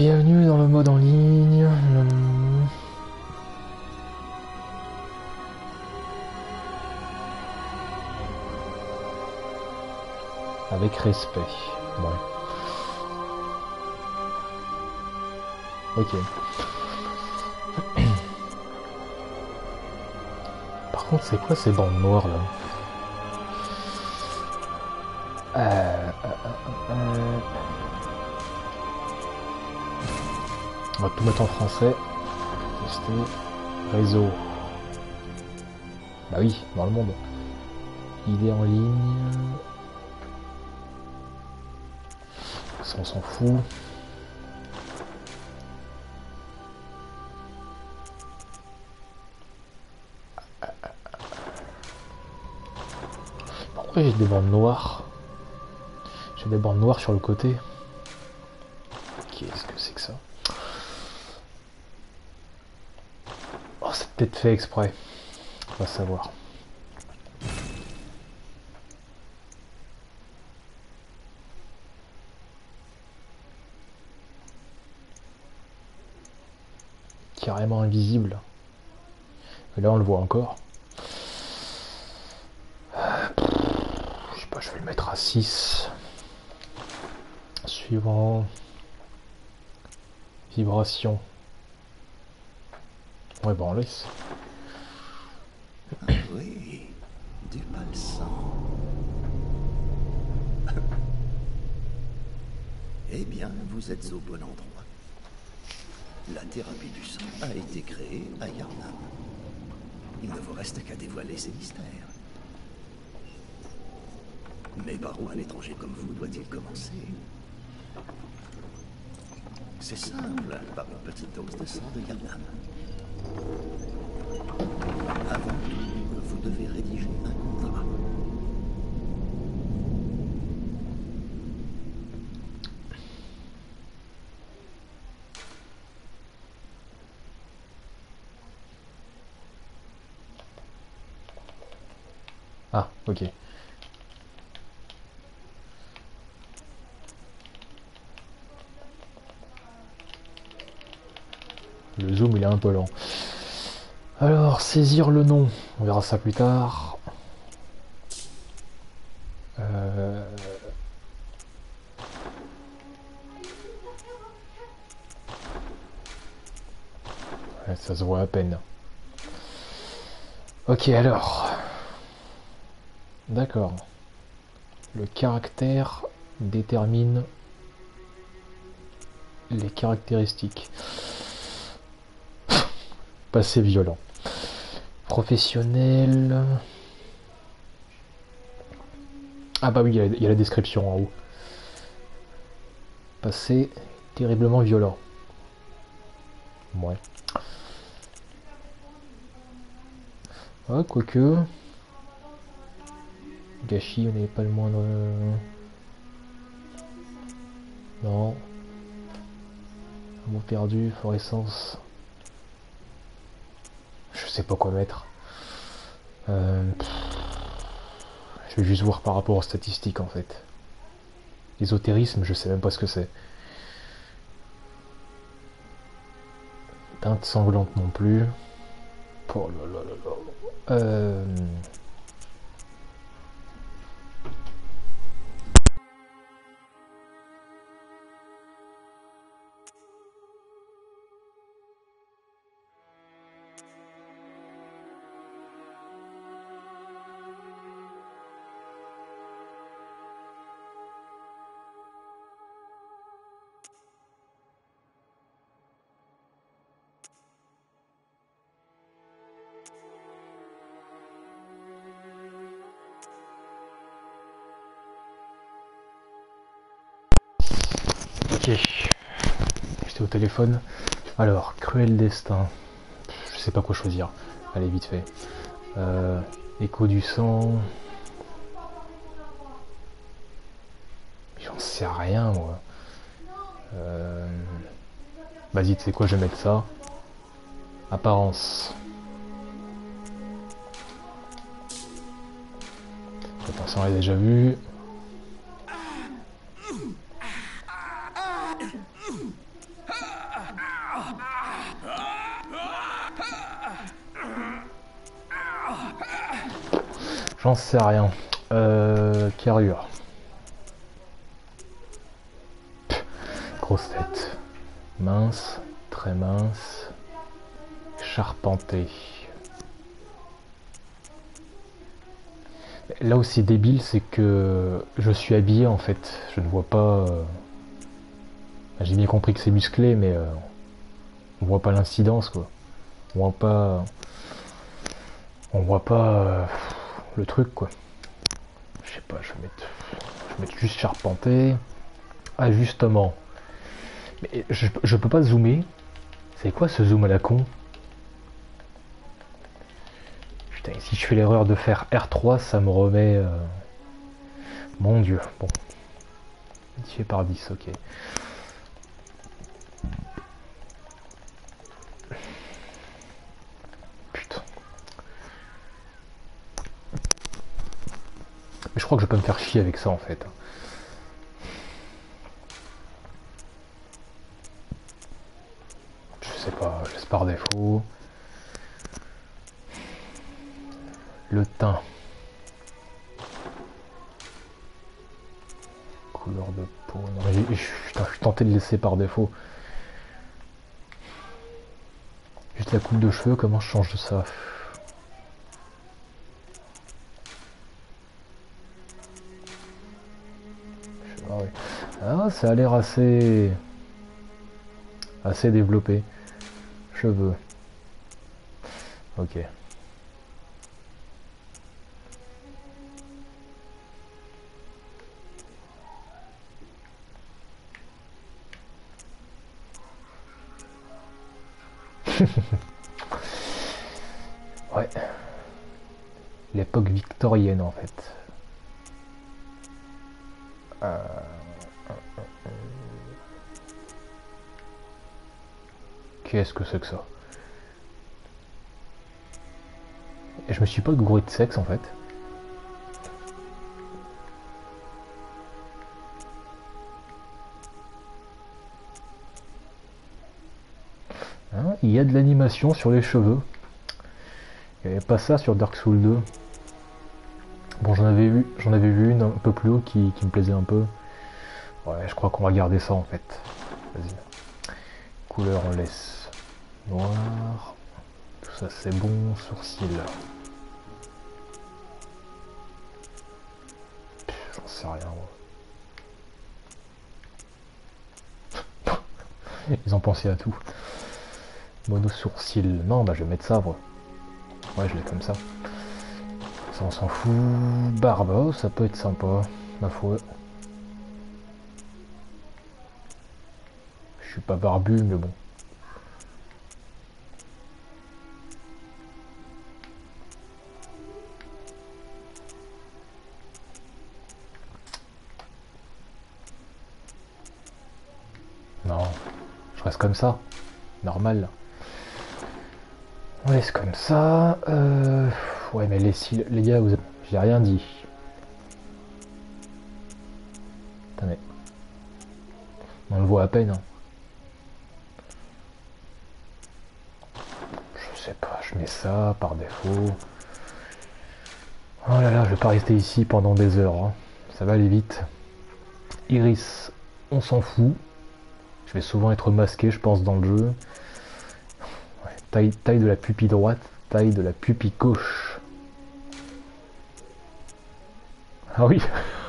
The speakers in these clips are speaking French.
Bienvenue dans le mode en ligne. Avec respect. Ouais. Ok. Par contre, c'est quoi ces bandes noires là? On va tout mettre en français. Tester. Réseau. Bah oui, dans le monde. Il est en ligne. Ça, on s'en fout. Pourquoi j'ai des bandes noires? J'ai des bandes noires sur le côté. Qu'est-ce que c'est que ça? Oh, c'est peut-être fait exprès. On va savoir. Carrément invisible. Et là, on le voit encore. Je sais pas, je vais le mettre à 6. Suivant. Vibration. Ouais, bon, on laisse. Oui, du balsam. Eh bien, vous êtes au bon endroit. La thérapie du sang a été créée à Yarnam. Il ne vous reste qu'à dévoiler ses mystères. Mais par où un étranger comme vous doit-il commencer? C'est simple, par une petite dose de sang de Yarnam. Avant tout, vous devez rédiger un contrat. Ah, ok. Le zoom, il est un peu lent. Alors, saisir le nom. On verra ça plus tard. Ouais, ça se voit à peine. Ok, alors. D'accord. Le caractère détermine les caractéristiques. Passé violent. Professionnel. Ah bah oui, il y a la description en haut. Passé terriblement violent. Ouais. Ah, quoique. Gâchis, on n'avait pas le moindre. Non. Mot perdu, fluorescence. Je sais pas quoi mettre. Je vais juste voir par rapport aux statistiques en fait. Ésotérisme, je sais même pas ce que c'est. Teinte sanglante non plus. Oh là là là là. Ok. J'étais au téléphone. Alors, cruel destin. Je sais pas quoi choisir. Allez, vite fait. Écho du sang. J'en sais rien, moi. Vas-y, tu sais quoi, je vais mettre ça. Apparence. Attention, on l'a déjà vu. J'en sais rien. Carrure. Grosse tête. Mince, très mince. Charpenté. Là où c'est débile, c'est que je suis habillé en fait. Je ne vois pas. J'ai bien compris que c'est musclé, mais on voit pas l'incidence quoi. On voit pas. On voit pas le truc quoi. Je sais pas, je vais mettre juste charpenté. Ajustement. Mais je peux pas zoomer. C'est quoi ce zoom à la con? Putain, si je fais l'erreur de faire R3, ça me remet... Mon dieu, bon. Modifié par 10, ok. Putain. Mais je crois que je peux me faire chier avec ça en fait. Je sais pas, je laisse par défaut. Le teint. Couleur de peau. Non, je suis tenté de laisser par défaut. Juste la coupe de cheveux, comment je change de ça? Ah, ouais. Ah, ça a l'air assez développé. Cheveux. Ok. Ouais. L'époque victorienne en fait. Qu'est-ce que c'est que ça? Et je me suis pas gouré de sexe en fait. Hein, il y a de l'animation sur les cheveux. Il n'y avait pas ça sur Dark Souls 2. Bon, j'en avais vu une un peu plus haut qui me plaisait un peu. Ouais, je crois qu'on va garder ça en fait. Vas-y. Couleur, on laisse noir. Tout ça c'est bon. Sourcils. J'en sais rien. Ouais. Ils ont pensé à tout. Mono sourcil. Non, bah je vais mettre ça. Ouais, je l'ai comme ça. Ça, on s'en fout. Barbe, oh, ça peut être sympa, ma foi. Je suis pas barbu, mais bon. Non, je reste comme ça. Normal. On laisse comme ça. Ouais, mais les gars, j'ai rien dit. Attendez. On le voit à peine. Hein. Je sais pas, je mets ça par défaut. Oh là là, je vais pas rester ici pendant des heures. Hein. Ça va aller vite. Iris, on s'en fout. Je vais souvent être masqué, je pense, dans le jeu. Ouais, taille de la pupille droite, taille de la pupille gauche. Ah oui.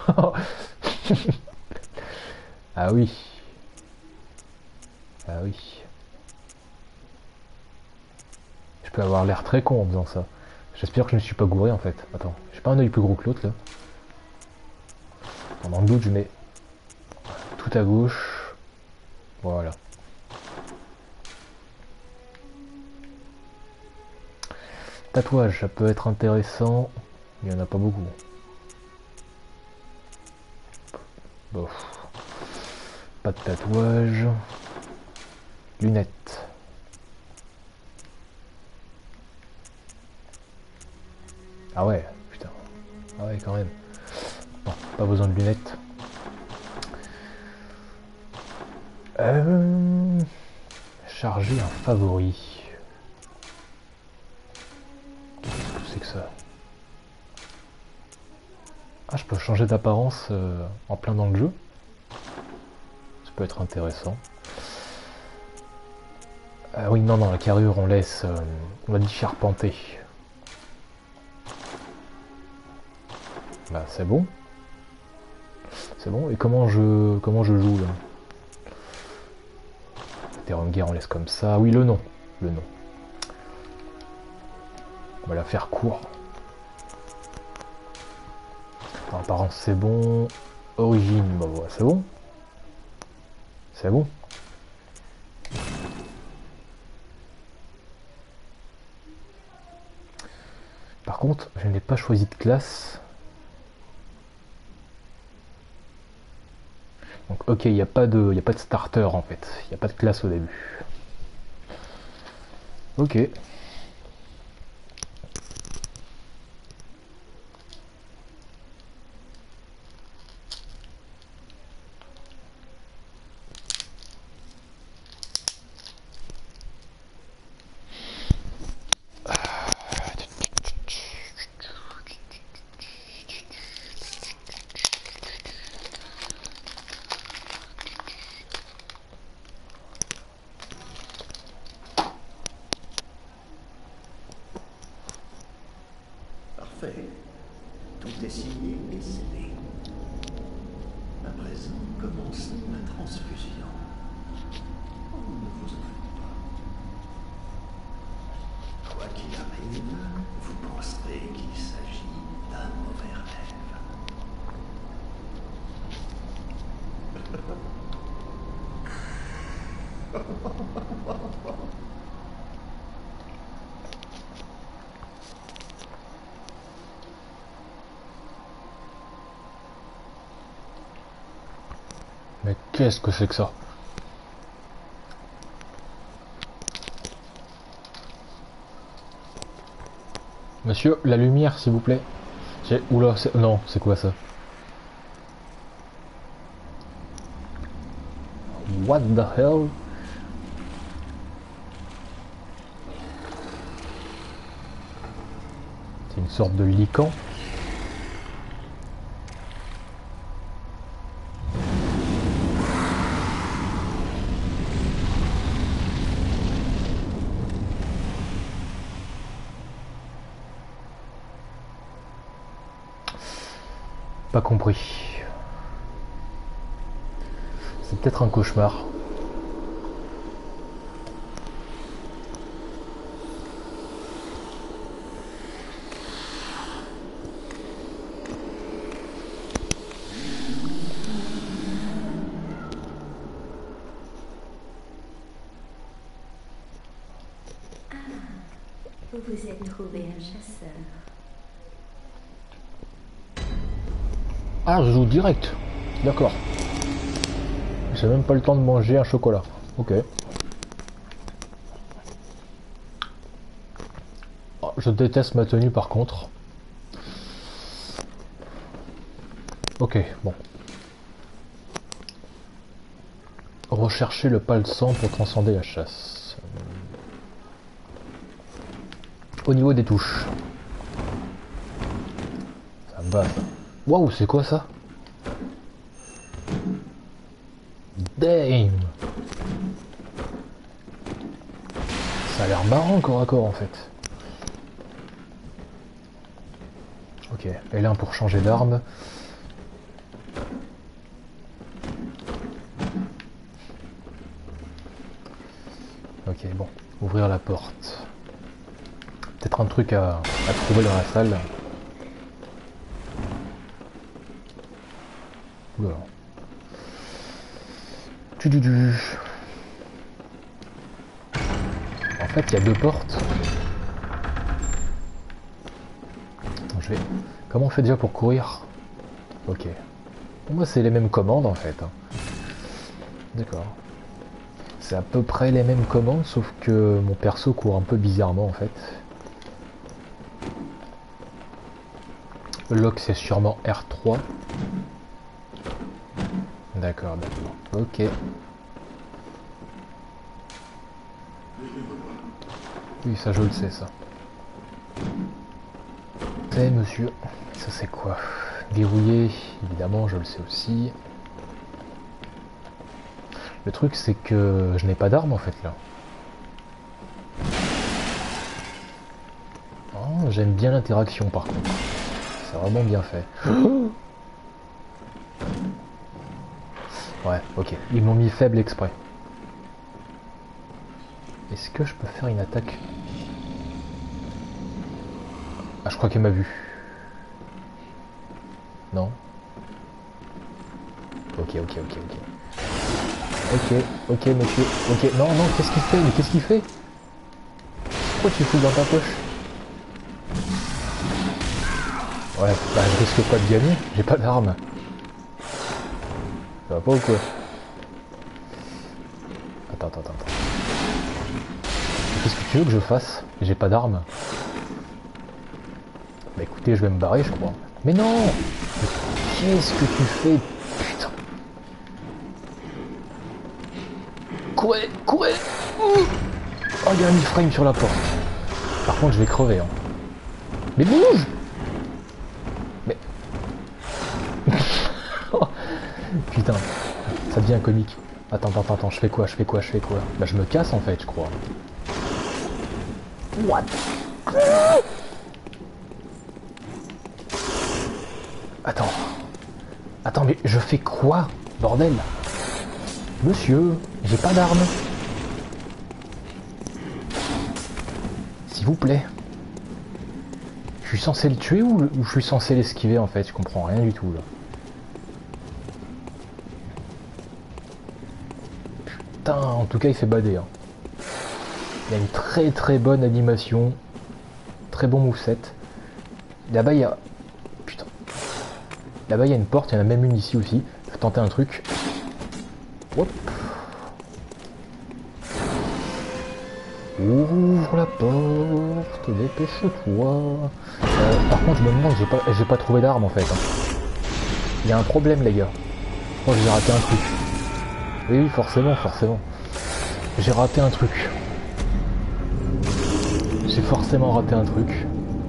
Ah oui. Ah oui. Je peux avoir l'air très con en faisant ça. J'espère que je ne suis pas gouré en fait. Attends, j'ai pas un œil plus gros que l'autre là. Dans le doute, je mets tout à gauche. Voilà. Tatouage, ça peut être intéressant. Il n'y en a pas beaucoup. Bof. Pas de tatouage. Lunettes. Ah ouais, putain. Ah ouais, quand même. Bon, pas besoin de lunettes. Charger un favori. Qu'est-ce que c'est que ça? Ah, je peux changer d'apparence en plein dans le jeu. Ça peut être intéressant. Ah oui, non, la carrure, on laisse... on va dire charpenter. Bah, c'est bon. C'est bon. Et comment je joue, là? Terrain de guerre, on laisse comme ça. Oui, le nom. Le nom. On va la faire court. Apparence, c'est bon. Origine, bah voilà, c'est bon. C'est bon. Par contre, je n'ai pas choisi de classe. Donc, ok, il n'y a pas de starter en fait. Il n'y a pas de classe au début. Ok. Parfait. Tout est signé et scellé. À présent, commence la transfusion. Oh, ne vous en faites pas. Quoi qu'il arrive, vous penserez qu'il s'agit d'un mauvais rêve. Mais qu'est-ce que c'est que ça? Monsieur, la lumière, s'il vous plaît. Oula, non, c'est quoi ça? What the hell? C'est une sorte de lican. Pas compris. C'est peut-être un cauchemar. Vous vous êtes trouvé un chasseur. Ah, je joue direct. D'accord. J'ai même pas le temps de manger un chocolat. Ok. Oh, je déteste ma tenue par contre. Ok, bon. Rechercher le palsam pour transcender la chasse. Au niveau des touches. Ça me va. Waouh, c'est quoi ça? Damn! Ça a l'air marrant corps à corps en fait. Ok, L1 pour changer d'arme. Ok, bon, ouvrir la porte. Peut-être un truc à trouver dans la salle. Oula. En fait, il y a deux portes. Comment on fait déjà pour courir? Ok. Pour moi, c'est les mêmes commandes en fait. D'accord. C'est à peu près les mêmes commandes, sauf que mon perso court un peu bizarrement en fait. Le lock, c'est sûrement R3. D'accord, d'accord. Ok. Oui, ça je le sais, ça. C'est monsieur. Ça c'est quoi? Verrouillé, évidemment, je le sais aussi. Le truc c'est que je n'ai pas d'arme en fait là. Oh, j'aime bien l'interaction par contre. C'est vraiment bien fait. Ouais, ok. Ils m'ont mis faible exprès. Est-ce que je peux faire une attaque? Ah, je crois qu'elle m'a vu. Non? Ok, ok, ok, ok. Ok, ok, monsieur. Ok, non, non, qu'est-ce qu'il fait? Mais qu'est-ce qu'il fait? Pourquoi tu fous dans ta poche? Ouais, bah je risque pas de gagner, j'ai pas d'arme. Ça va pas ou quoi? Attends, attends, attends. Qu'est-ce que tu veux que je fasse? J'ai pas d'arme. Bah écoutez, je vais me barrer, je crois. Mais non! Mais qu'est-ce que tu fais? Putain! Courez! Courez! Oh, il y a un iframe sur la porte. Par contre, je vais crever. Hein. Mais bouge! Mais... Putain, ça devient comique. Attends, attends, attends, je fais quoi? Je fais quoi? Je fais quoi? Bah je me casse en fait, je crois. What? Attends. Attends, mais je fais quoi? Bordel! Monsieur, j'ai pas d'arme. S'il vous plaît. Je suis censé le tuer ou je suis censé l'esquiver en fait? Je comprends rien du tout là. Putain, en tout cas il fait bader. Hein. Il y a une très très bonne animation. Très bon moveset. Là-bas il y a... Putain. Là-bas il y a une porte, il y en a même une ici aussi. Je vais tenter un truc. Hop. Ouvre la porte, dépêche-toi. Par contre, je me demande, j'ai pas trouvé d'arme en fait. Hein. Il y a un problème, les gars. Je crois que j'ai raté un truc. Oui, forcément, forcément. J'ai raté un truc. J'ai forcément raté un truc.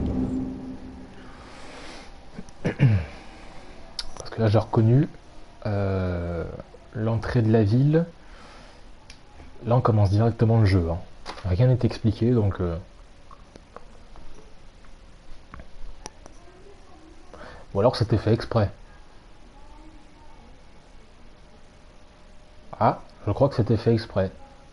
Parce que là, j'ai reconnu l'entrée de la ville. Là, on commence directement le jeu. Hein. Rien n'est expliqué, donc... Ou alors c'était fait exprès. Ah, je crois que c'était fait exprès.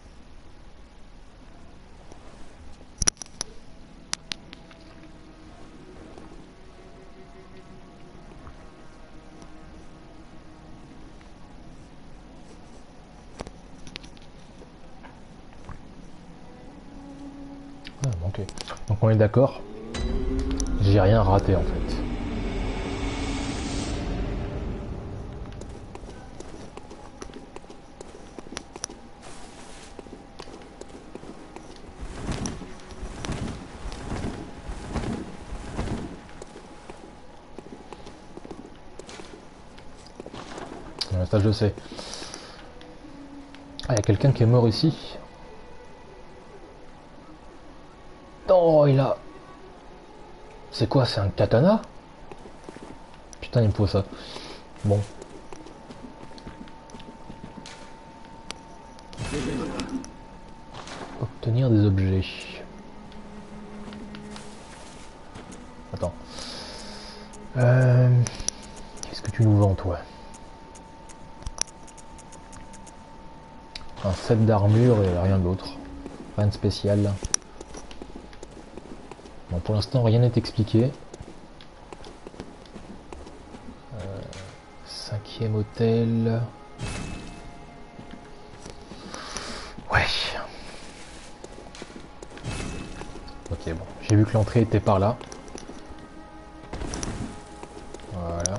Ah, ok. Donc on est d'accord. J'ai rien raté en fait. Ça je sais. Ah, il y a quelqu'un qui est mort ici. Oh, il a... C'est quoi, c'est un katana? Putain, il me faut ça. Bon. Obtenir des objets. Attends. Qu'est-ce que tu nous vends, toi? Un set d'armure et rien d'autre. Rien de spécial. Bon, pour l'instant, rien n'est expliqué. 5e hôtel. Ouais. Ok, bon. J'ai vu que l'entrée était par là. Voilà.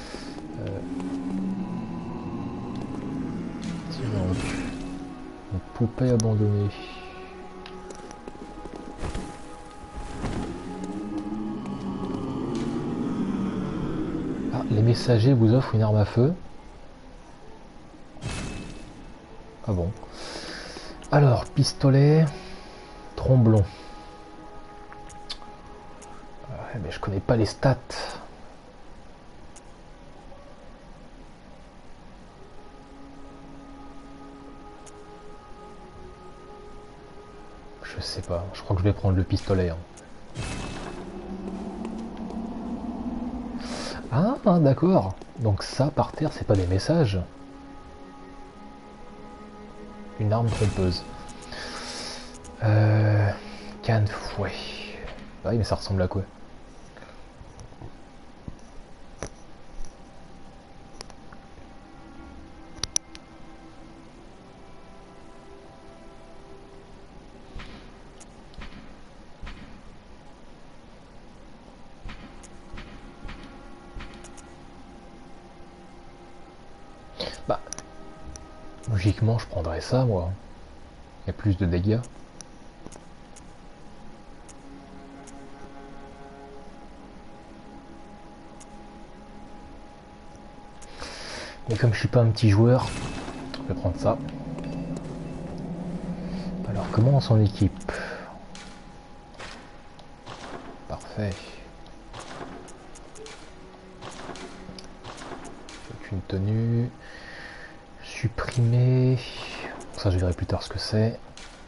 Donc, une poupée abandonnée. Ah, les messagers vous offrent une arme à feu. Ah bon. Alors, pistolet. tromblon. Ouais, mais je connais pas les stats. Je sais pas, je crois que je vais prendre le pistolet. Hein. Ah, d'accord. Donc ça, par terre, c'est pas des messages. Une arme trompeuse. Canne fouet. Ah oui, mais ça ressemble à quoi? Bah, logiquement, je prendrais ça, moi. Il y a plus de dégâts. Mais comme je suis pas un petit joueur, je vais prendre ça. Alors, comment on s'en équipe? Parfait. Une tenue. Supprimer. Ça, je verrai plus tard ce que c'est.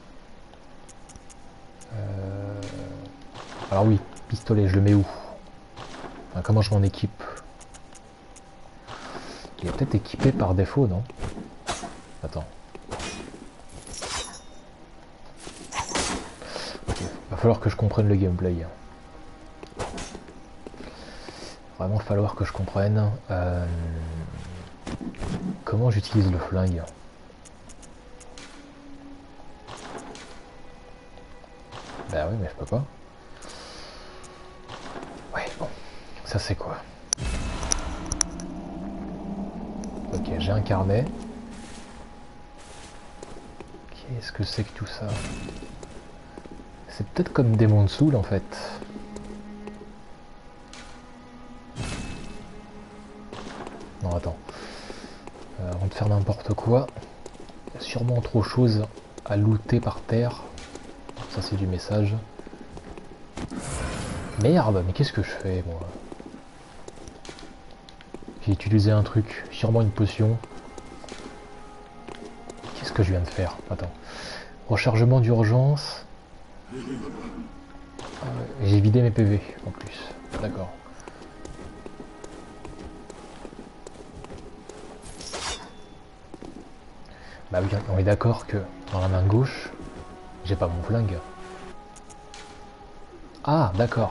Alors oui, pistolet, je le mets où? Enfin, comment je m'en équipe? Il est peut-être équipé par défaut, non? Attends. Ok, va falloir que je comprenne le gameplay. Vraiment falloir que je comprenne. Comment j'utilise le flingue? Bah oui, mais je peux pas. Ouais, bon. Ça c'est quoi? Ok, j'ai un carnet. Qu'est-ce que c'est que tout ça? C'est peut-être comme Demon's Souls en fait. Non, attends. Avant de faire n'importe quoi, il y a sûrement trop de choses à looter par terre. Ça c'est du message. Merde, mais qu'est-ce que je fais moi? J'ai utilisé un truc, sûrement une potion. Qu'est-ce que je viens de faire? Attends. Rechargement d'urgence. J'ai vidé mes PV en plus. D'accord. Bah oui, on est d'accord que dans la main gauche, j'ai pas mon flingue. Ah, d'accord.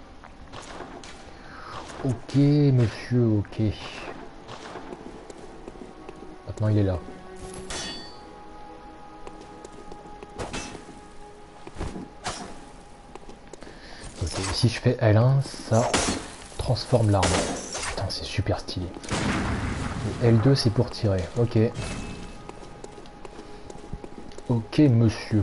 Ok, monsieur, ok. Maintenant, il est là. Ok, si je fais L1, ça transforme l'arme. Putain, c'est super stylé. Et L2, c'est pour tirer. Ok. Ok, monsieur.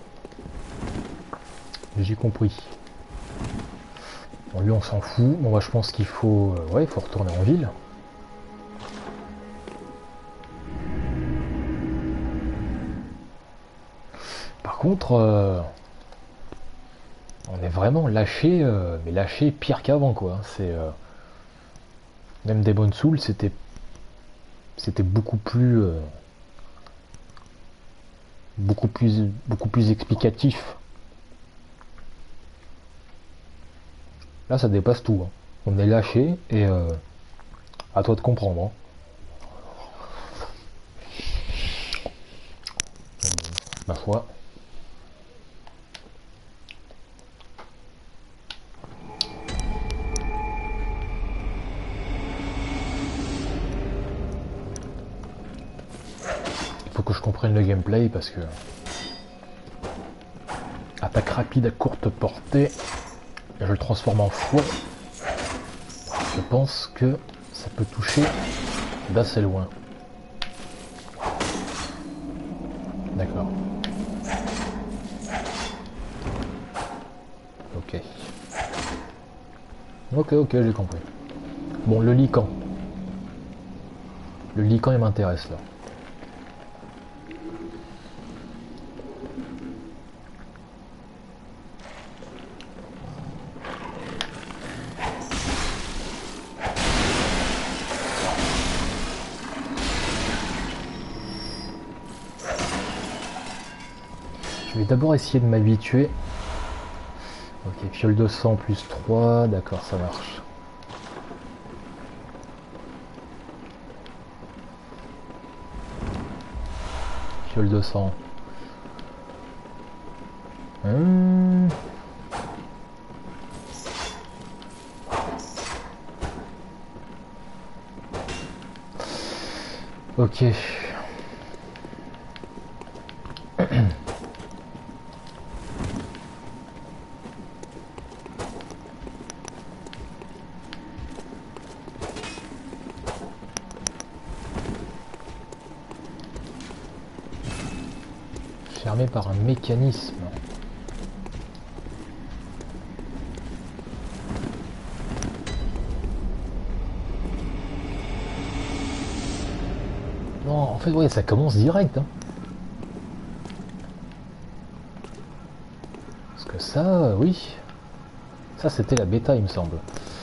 J'ai compris. Bon, lui, on s'en fout. Bon, bah, je pense qu'il faut... ouais, il faut retourner en ville. Par contre... on est vraiment lâché, mais lâché pire qu'avant, quoi. C'est... même Demon's Souls, c'était beaucoup plus... beaucoup plus explicatif. Là, ça dépasse tout. Hein. On est lâché et à toi de comprendre. Hein. Ma foi. Il faut que je comprenne le gameplay parce que attaque rapide à courte portée. Je le transforme en fouet. Je pense que ça peut toucher d'assez loin. D'accord. Ok. Ok, j'ai compris. Bon, le lican. Le lican, il m'intéresse là. vais d'abord essayer de m'habituer. Ok, fiole de sang plus 3, d'accord, ça marche. Fiole de sang. Ok. Fermé par un mécanisme. Non, en fait, ouais, ça commence direct. Hein. Parce que ça, oui. Ça, c'était la bêta, il me semble.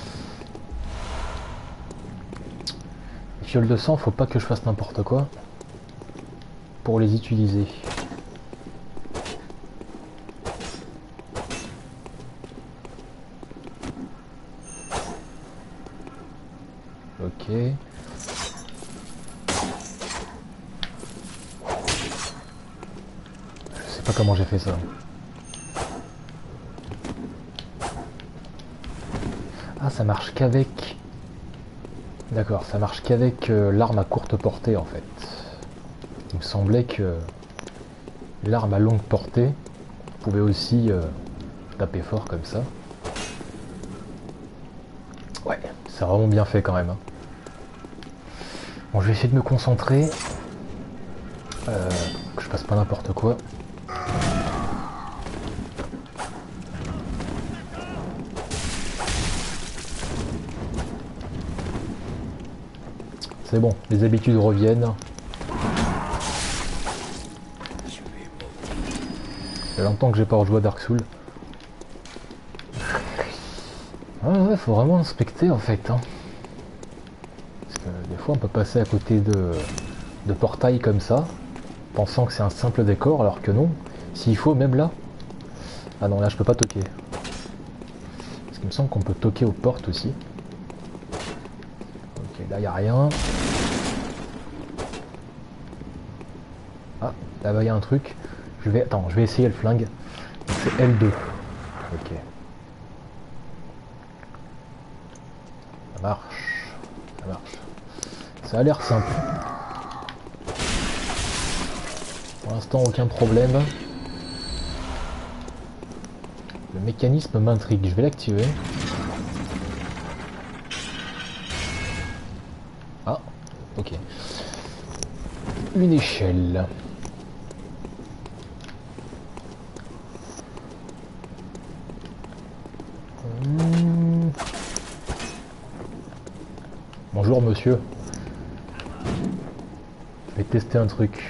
Les fioles de sang, faut pas que je fasse n'importe quoi pour les utiliser. Ok. Je sais pas comment j'ai fait ça. Ah, ça marche qu'avec... D'accord, ça marche qu'avec l'arme à courte portée en fait. Il me semblait que l'arme à longue portée pouvait aussi taper fort comme ça. Ouais, c'est vraiment bien fait quand même. Hein. Bon, je vais essayer de me concentrer. Que je fasse pas n'importe quoi. C'est bon, les habitudes reviennent. Il y a longtemps que j'ai pas rejoué à Dark Souls. Ah ouais, faut vraiment inspecter en fait. Hein. Parce que des fois on peut passer à côté de portails comme ça, pensant que c'est un simple décor, alors que non. S'il faut, même là. Ah non, là je peux pas toquer. Parce qu'il me semble qu'on peut toquer aux portes aussi. Ok, là il n'y a rien. Ah, là-bas il y a un truc. Attends, je vais essayer le flingue. C'est L2. Ok. Ça marche. Ça marche. Ça a l'air simple. Pour l'instant, aucun problème. Le mécanisme m'intrigue. Je vais l'activer. Ah, ok. Une échelle. Bonjour monsieur. Je vais tester un truc.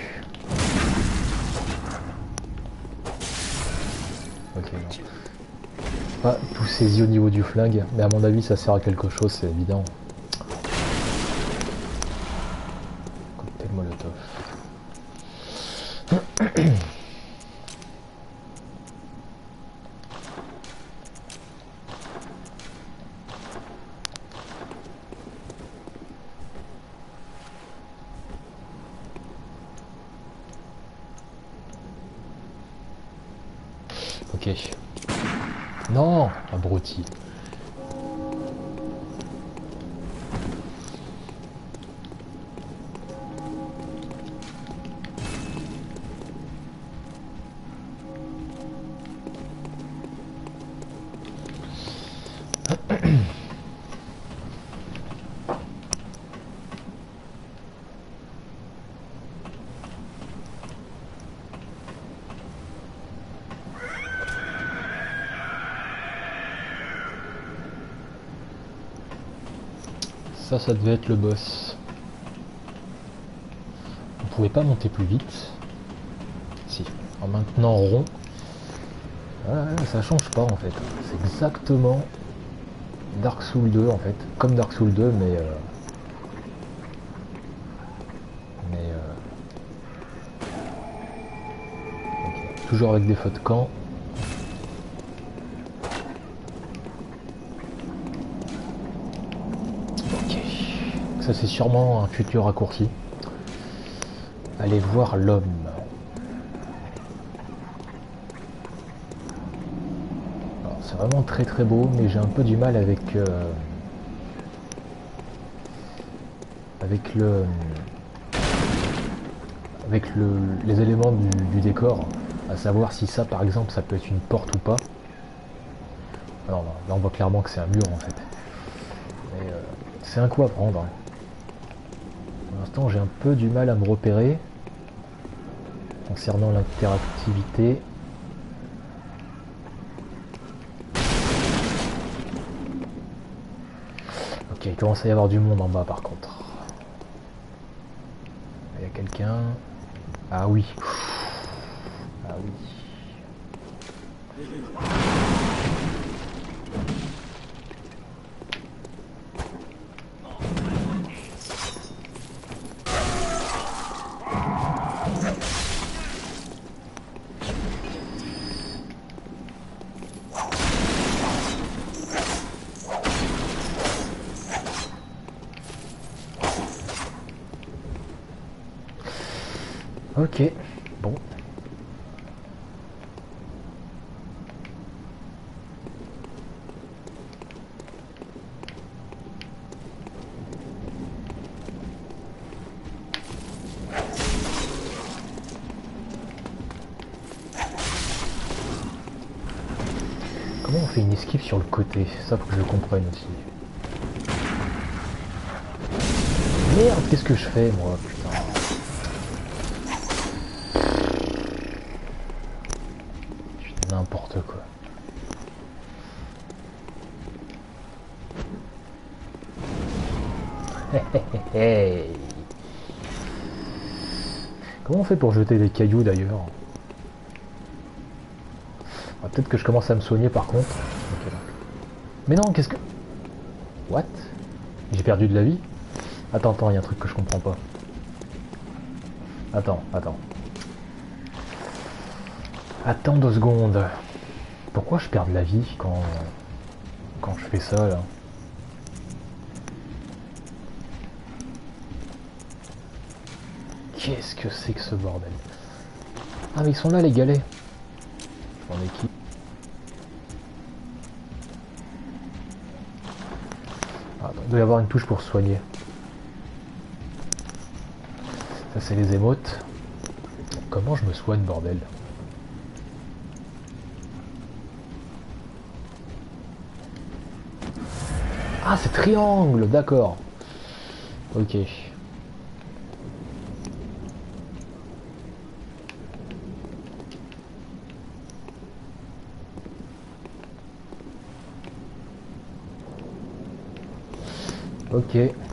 Ok, non. Pas tout saisi au niveau du flingue, mais à mon avis ça sert à quelque chose, c'est évident. Cocktail Molotov. Ok. Non, abruti. Ça devait être le boss. On pouvait pas monter plus vite. Si, en maintenant rond. Ça change pas en fait. C'est exactement Dark Souls 2 en fait. Comme Dark Souls 2 mais... Ok. toujours avec des feux de camp. Ok. Ça c'est sûrement un futur raccourci. Allez voir l'homme. C'est vraiment très très beau, mais j'ai un peu du mal avec les éléments du décor, à savoir si ça par exemple ça peut être une porte ou pas. Alors là on voit clairement que c'est un mur en fait. Mais c'est un coup à prendre. Pour l'instant j'ai un peu du mal à me repérer concernant l'interactivité. Ok, il commence à y avoir du monde en bas par contre. Il y a quelqu'un. Ah oui. Ah oui. Ok, bon. Comment on fait une esquive sur le côté? Ça faut que je comprenne aussi. Merde, qu'est-ce que je fais moi, putain. N'importe quoi. Hey. Comment on fait pour jeter des cailloux d'ailleurs? Ah, peut-être que je commence à me soigner par contre. Okay, mais non, qu'est-ce que... What? J'ai perdu de la vie? Attends, il y a un truc que je comprends pas. Attends. Attends 2 secondes. Pourquoi je perds de la vie quand je fais ça là? Qu'est-ce que c'est que ce bordel? Ah mais ils sont là les galets. On est qui? Ah, il doit y avoir une touche pour se soigner. Ça c'est les émotes. Comment je me soigne bordel? Ah c'est triangle, d'accord. Ok. Ok.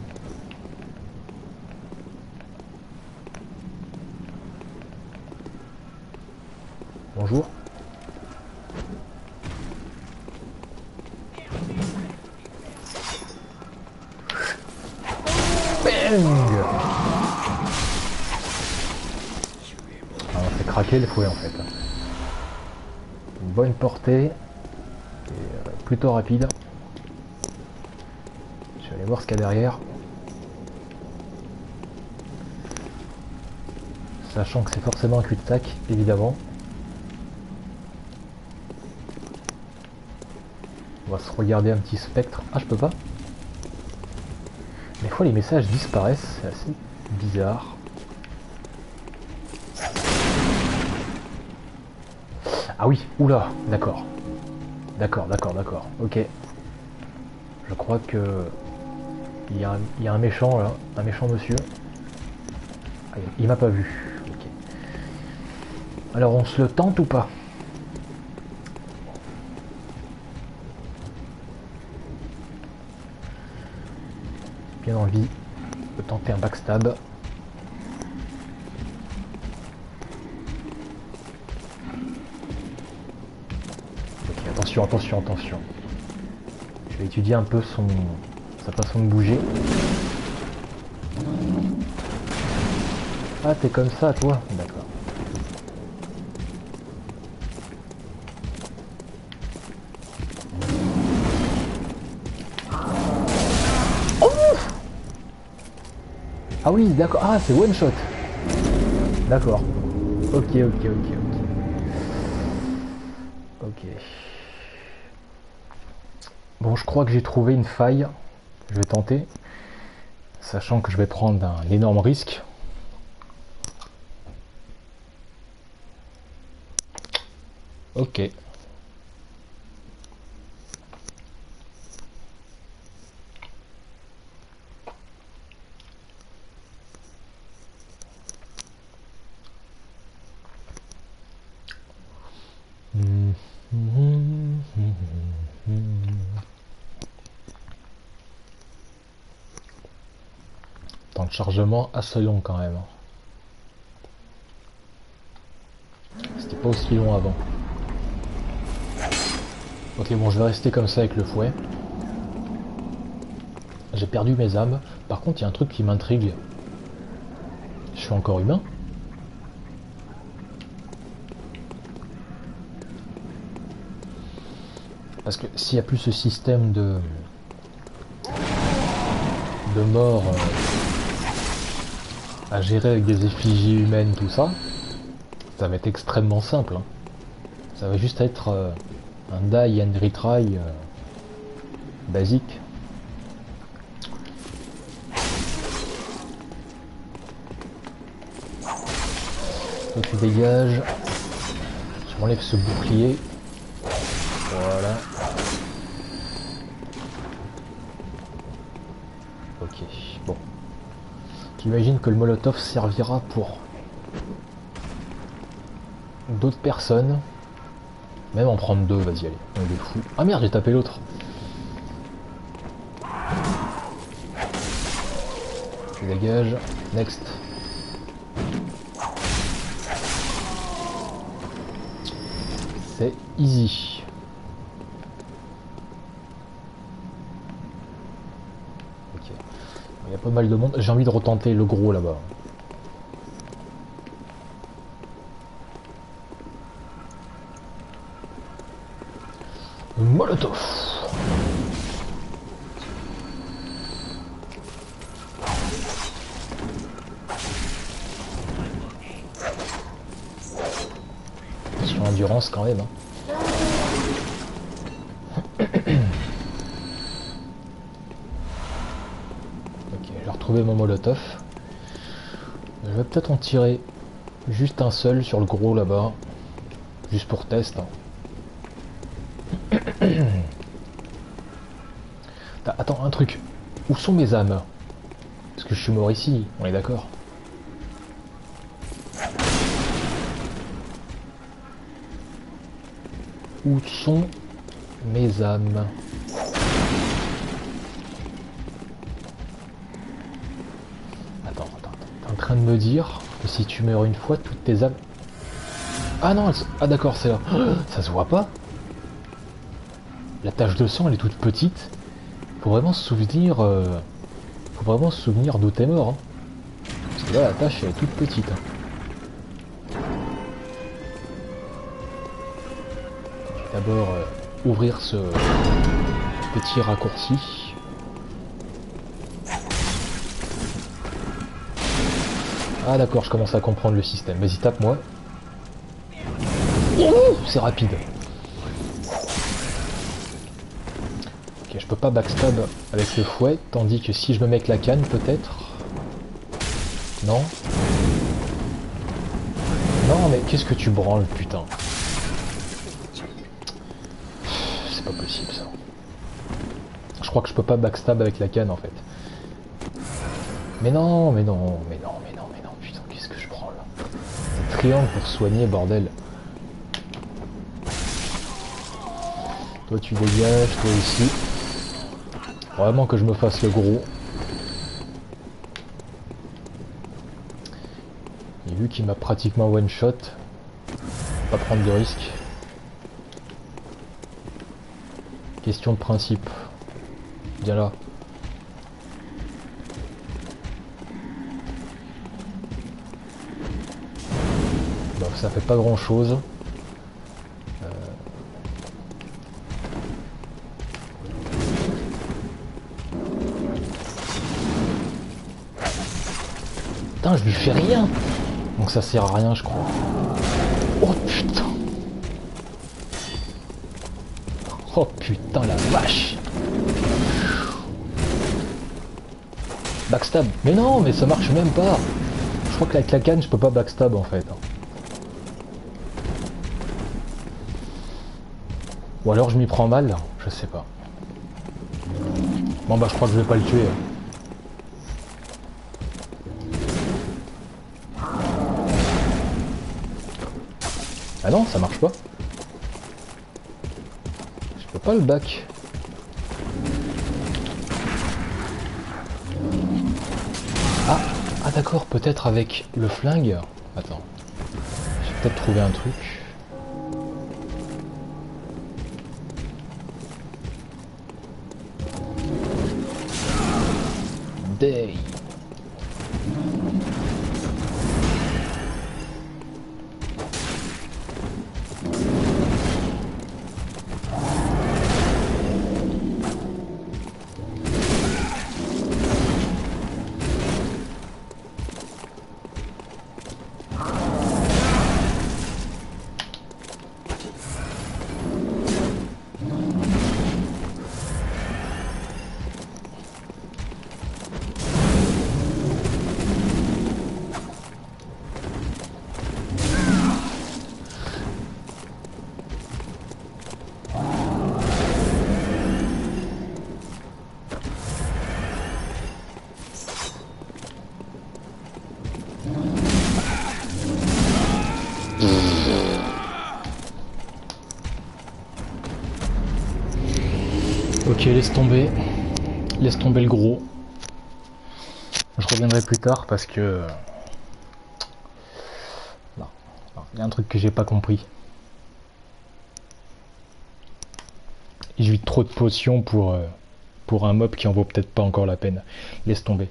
Bonjour. Bang! Ah, on fait craquer le fouet en fait. Une bonne portée. Et plutôt rapide. Je vais aller voir ce qu'il y a derrière. Sachant que c'est forcément un cul-de-sac, évidemment. On va se regarder un petit spectre. Ah, je peux pas. Des fois les messages disparaissent, c'est assez bizarre. Ah oui, oula, d'accord. D'accord, ok. Je crois que il y a un méchant là, un méchant monsieur. Ah, il m'a pas vu. Okay. Alors on se le tente ou pas? Bien envie de tenter un backstab. Ok, attention. Je vais étudier un peu sa façon de bouger. Ah, t'es comme ça, toi? D'accord. Ah oui, d'accord. Ah, c'est one shot. D'accord. Ok. Ok. Bon, je crois que j'ai trouvé une faille. Je vais tenter. Sachant que je vais prendre un énorme risque. Ok. Temps de chargement assez long quand même. C'était pas aussi long avant. Ok, bon, je vais rester comme ça avec le fouet. J'ai perdu mes âmes. Par contre, il y a un truc qui m'intrigue. Je suis encore humain? Parce que s'il n'y a plus ce système de mort à gérer avec des effigies humaines, tout ça, ça va être extrêmement simple. Hein. Ça va juste être un die and retry basique. Toi tu dégages. Je m'enlève ce bouclier. Voilà. Ok, bon. J'imagine que le molotov servira pour d'autres personnes. Même en prendre deux, vas-y, allez, on est fou. Ah merde, j'ai tapé l'autre. Je dégage. Next. C'est easy. Ok. Il y a pas mal de monde. J'ai envie de retenter le gros là-bas. Molotov. Sur endurance quand même. Hein. Ok, j'ai retrouvé mon molotov. Je vais peut-être en tirer juste un seul sur le gros là-bas. Juste pour test. Hein. Attends, un truc. Où sont mes âmes? Parce que je suis mort ici, on est d'accord? Où sont mes âmes? Attends. T'es en train de me dire que si tu meurs une fois, toutes tes âmes... Ah non, ah d'accord, c'est là. Ça se voit pas? La tache de sang, elle est toute petite. Faut vraiment se souvenir... Faut vraiment se souvenir d'où t'es mort. Hein. Parce que là, la tache, elle est toute petite. Hein. Je vais d'abord ouvrir ce petit raccourci. Ah d'accord, je commence à comprendre le système. Vas-y, tape-moi. C'est rapide. Ok, je peux pas backstab avec le fouet, tandis que si je me mets avec la canne, peut-être... Non. Non, mais qu'est-ce que tu branles, putain. C'est pas possible, ça. Je crois que je peux pas backstab avec la canne, en fait. Mais non, putain, qu'est-ce que je branle. Triangle pour soigner, bordel. Toi, tu dégages, toi aussi. Vraiment que je me fasse le gros. Et vu qu'il m'a pratiquement one shot, pas prendre de risque. Question de principe. Viens là. Donc ça fait pas grand chose. putain, je lui fais rien. Donc ça sert à rien, je crois. Oh putain. Oh putain, la vache. Backstab. Mais non, mais ça marche même pas. Je crois qu'avec la canne, je peux pas backstab en fait. Ou alors je m'y prends mal, je sais pas. Bon bah je crois que je vais pas le tuer. Ah non, ça marche pas. Je peux pas le back. Ah d'accord, peut-être avec le flingue. Attends. J'ai peut-être trouvé un truc. Day. Ok, laisse tomber le gros. Je reviendrai plus tard parce que... Non, il y a un truc que j'ai pas compris. J'ai eu trop de potions pour un mob qui en vaut peut-être pas encore la peine. Laisse tomber.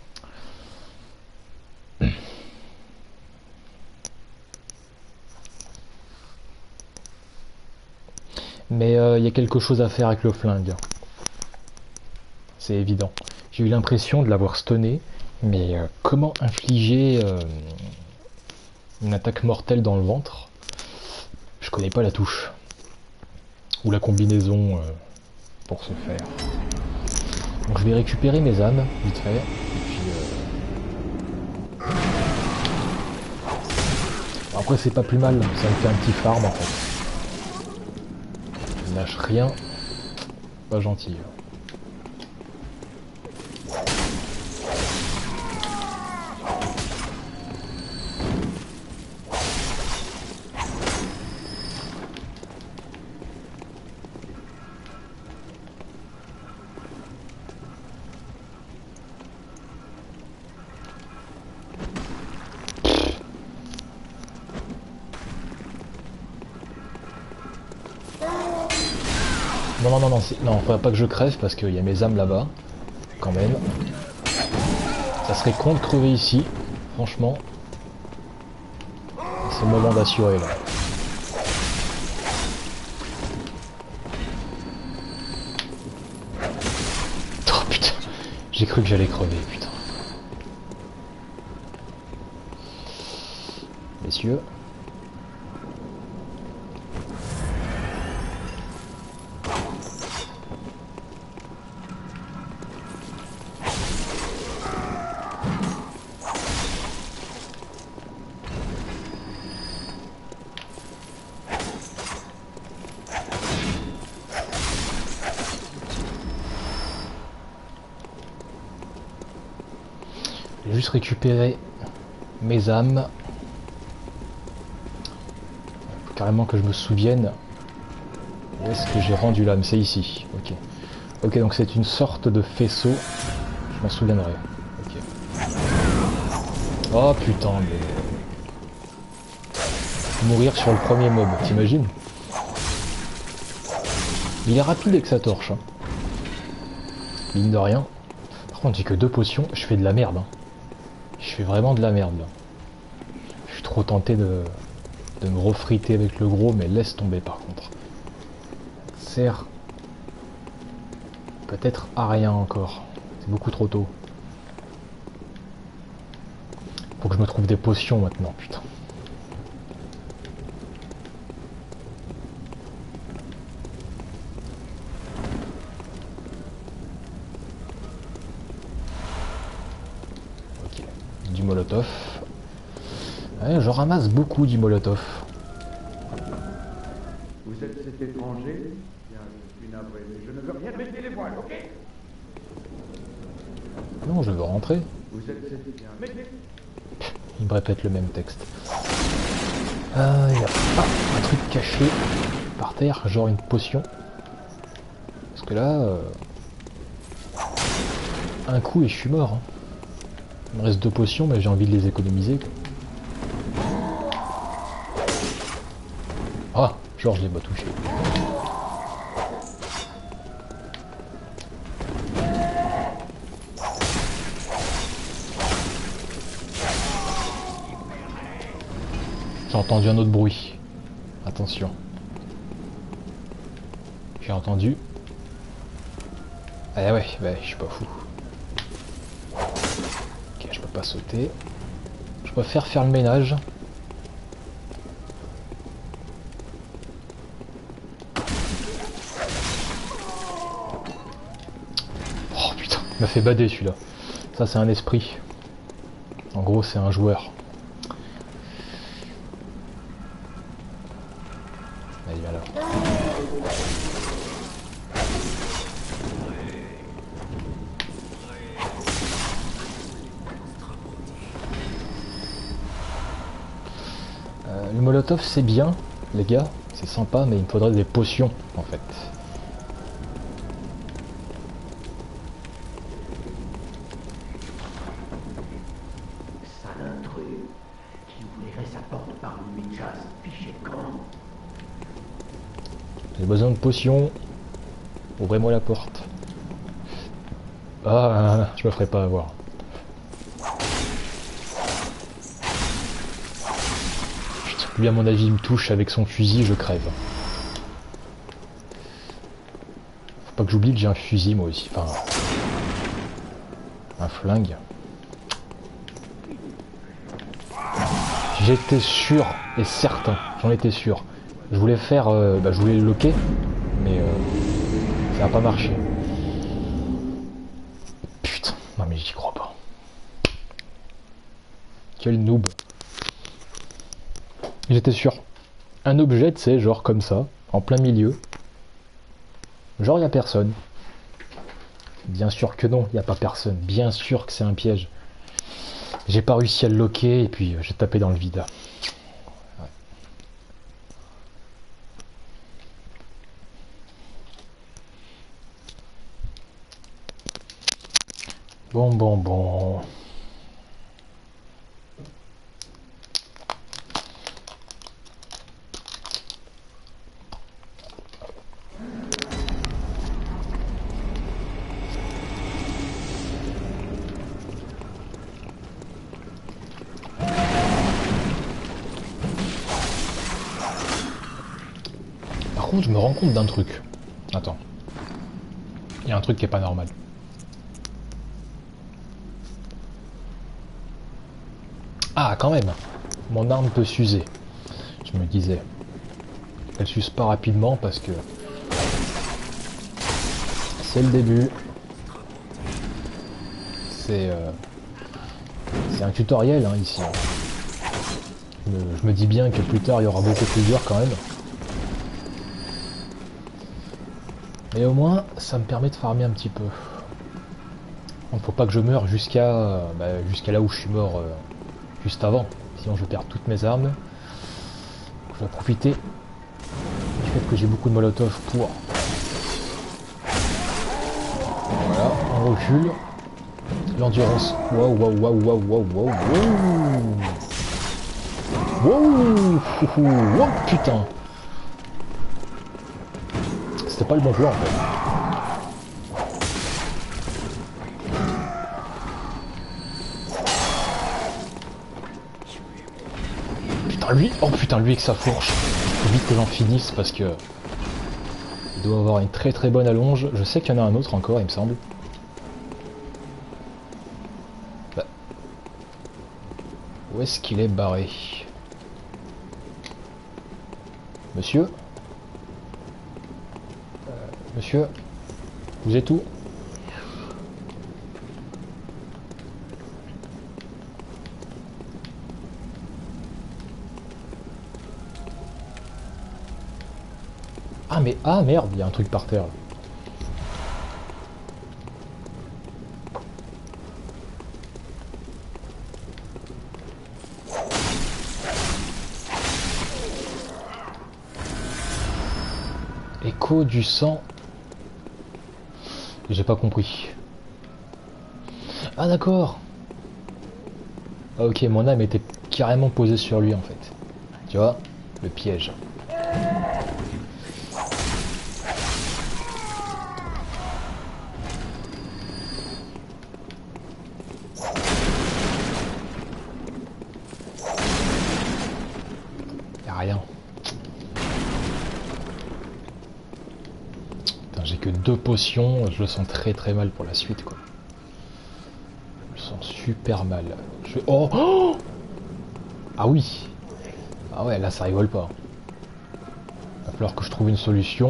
Mais il y a quelque chose à faire avec le flingue. C'est évident. J'ai eu l'impression de l'avoir stunné, mais comment infliger une attaque mortelle dans le ventre? Je connais pas la touche. Ou la combinaison pour ce faire. Donc je vais récupérer mes âmes, vite fait. Et puis... Après c'est pas plus mal, ça me fait un petit farm en fait. Je lâche rien. Pas gentil. Non, faudrait pas que je crève parce qu'il y a mes âmes là-bas, quand même. Ça serait con de crever ici, franchement. C'est le moment d'assurer là. Oh putain, j'ai cru que j'allais crever, putain. Messieurs. Je vais juste récupérer mes âmes. Faut carrément que je me souvienne où est-ce que j'ai rendu l'âme. C'est ici. Ok. Ok, donc c'est une sorte de faisceau. Je m'en souviendrai. Ok. Oh putain, mais... Mourir sur le premier mob, t'imagines? Il est rapide avec sa torche. Hein. Mine de rien. Par contre, j'ai que 2 potions. Je fais de la merde. Hein. Je fais vraiment de la merde. Là. Je suis trop tenté de me refriter avec le gros, mais laisse tomber par contre. Ça sert peut-être à rien encore. C'est beaucoup trop tôt. Faut que je me trouve des potions maintenant, putain. Ok, du molotov. Ouais, je ramasse beaucoup du molotov. Vous êtes cet étranger? Bien, je suis navré, mais je ne veux rien baisser les voiles, ok? Non, je veux rentrer. Vous êtes cet... Bien, mettez... Il me répète le même texte. Il y a un truc caché par terre, genre une potion. Parce que là... un coup et je suis mort. Hein. Il me reste 2 potions, mais j'ai envie de les économiser. Ah, genre je l'ai pas touché. J'ai entendu un autre bruit. Attention. J'ai entendu. Ah ouais, bah, je suis pas fou. Ok, je peux pas sauter. Je préfère faire le ménage. Oh putain, il m'a fait bader celui-là. Ça c'est un esprit. En gros c'est un joueur. Allez, viens là. Le molotov c'est bien, les gars, c'est sympa, mais il me faudrait des potions en fait. Sale intrus qui ouvrirait sa porte par une nuit de chasse, fiché de camp. J'ai besoin de potions. Ouvrez-moi la porte. Ah, je me ferai pas avoir. Lui à mon avis il me touche avec son fusil, je crève. Faut pas que j'oublie que j'ai un fusil moi aussi, enfin un flingue. J'étais sûr et certain, j'en étais sûr. Je voulais faire, je voulais le loquer, mais ça n'a pas marché. Putain, non mais j'y crois pas. Quel noob. J'étais sûr. Un objet, tu sais, genre comme ça, en plein milieu. Genre, il n'y a personne. Bien sûr que non, il n'y a pas personne. Bien sûr que c'est un piège. J'ai pas réussi à le loquer et puis j'ai tapé dans le vide. Ouais. Bon. Par contre, je me rends compte d'un truc. Attends. Il y a un truc qui est pas normal. Ah, quand même. Mon arme peut s'user. Je me disais. Elle s'use pas rapidement parce que... c'est le début. C'est un tutoriel hein, ici. Je me dis bien que plus tard il y aura beaucoup plus dur quand même. Mais au moins ça me permet de farmer un petit peu. Il ne faut pas que je meure jusqu'à là où je suis mort juste avant. Sinon je perds toutes mes armes. Je vais profiter du fait que j'ai beaucoup de molotov pour... Voilà, on recule. L'endurance. Waouh. Wow, putain. C'était pas le bon plan en fait. Putain lui, oh putain lui avec sa fourche. Faut vite que j'en finisse parce que il doit avoir une très très bonne allonge. Je sais qu'il y en a un autre encore il me semble. Où est-ce qu'il est barré? Monsieur? Monsieur? Vous êtes où? Ah mais... Ah merde, il y a un truc par terre là. Écho du sang. J'ai pas compris. Ah d'accord. Ah ok, mon âme était carrément posée sur lui en fait. Tu vois, le piège. Y'a rien. Putain, j'ai que 2 potions, je le sens très très mal pour la suite quoi. Je le sens super mal. Je... Oh, oh, ah oui. Ah ouais, là ça rigole pas. Va falloir que je trouve une solution.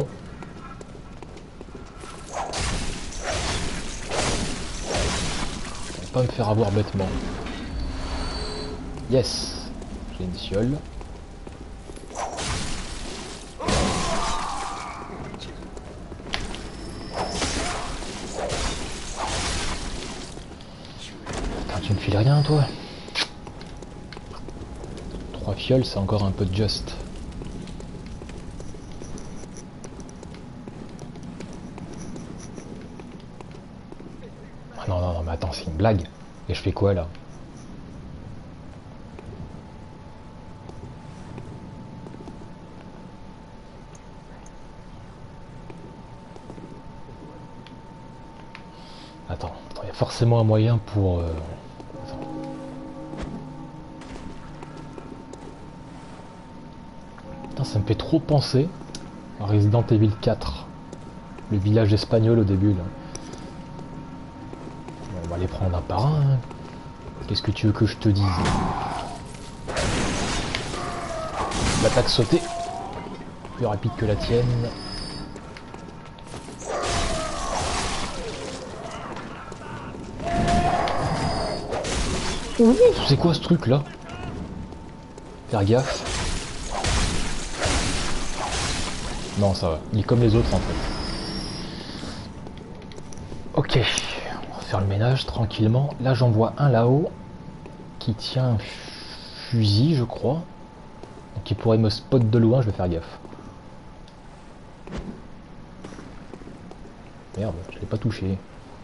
Pas me faire avoir bêtement. Yes, j'ai une fiole. Putain, tu me files rien toi. 3 fioles, c'est encore un peu de just. Ah non, non, non, mais attends, c'est une blague. Et je fais quoi là? Attends, il y a forcément un moyen pour... Attends. Putain, ça me fait trop penser à Resident Evil 4. Le village espagnol au début là. Bon, on va les prendre un par un. Hein. Qu'est-ce que tu veux que je te dise? L'attaque sautée. Plus rapide que la tienne. C'est quoi ce truc là? Faire gaffe. Non, ça va. Il est comme les autres en fait. Ok. On va faire le ménage tranquillement. Là j'en vois un là-haut qui tient un fusil je crois. Donc il pourrait me spot de loin, je vais faire gaffe. Merde, je l'ai pas touché.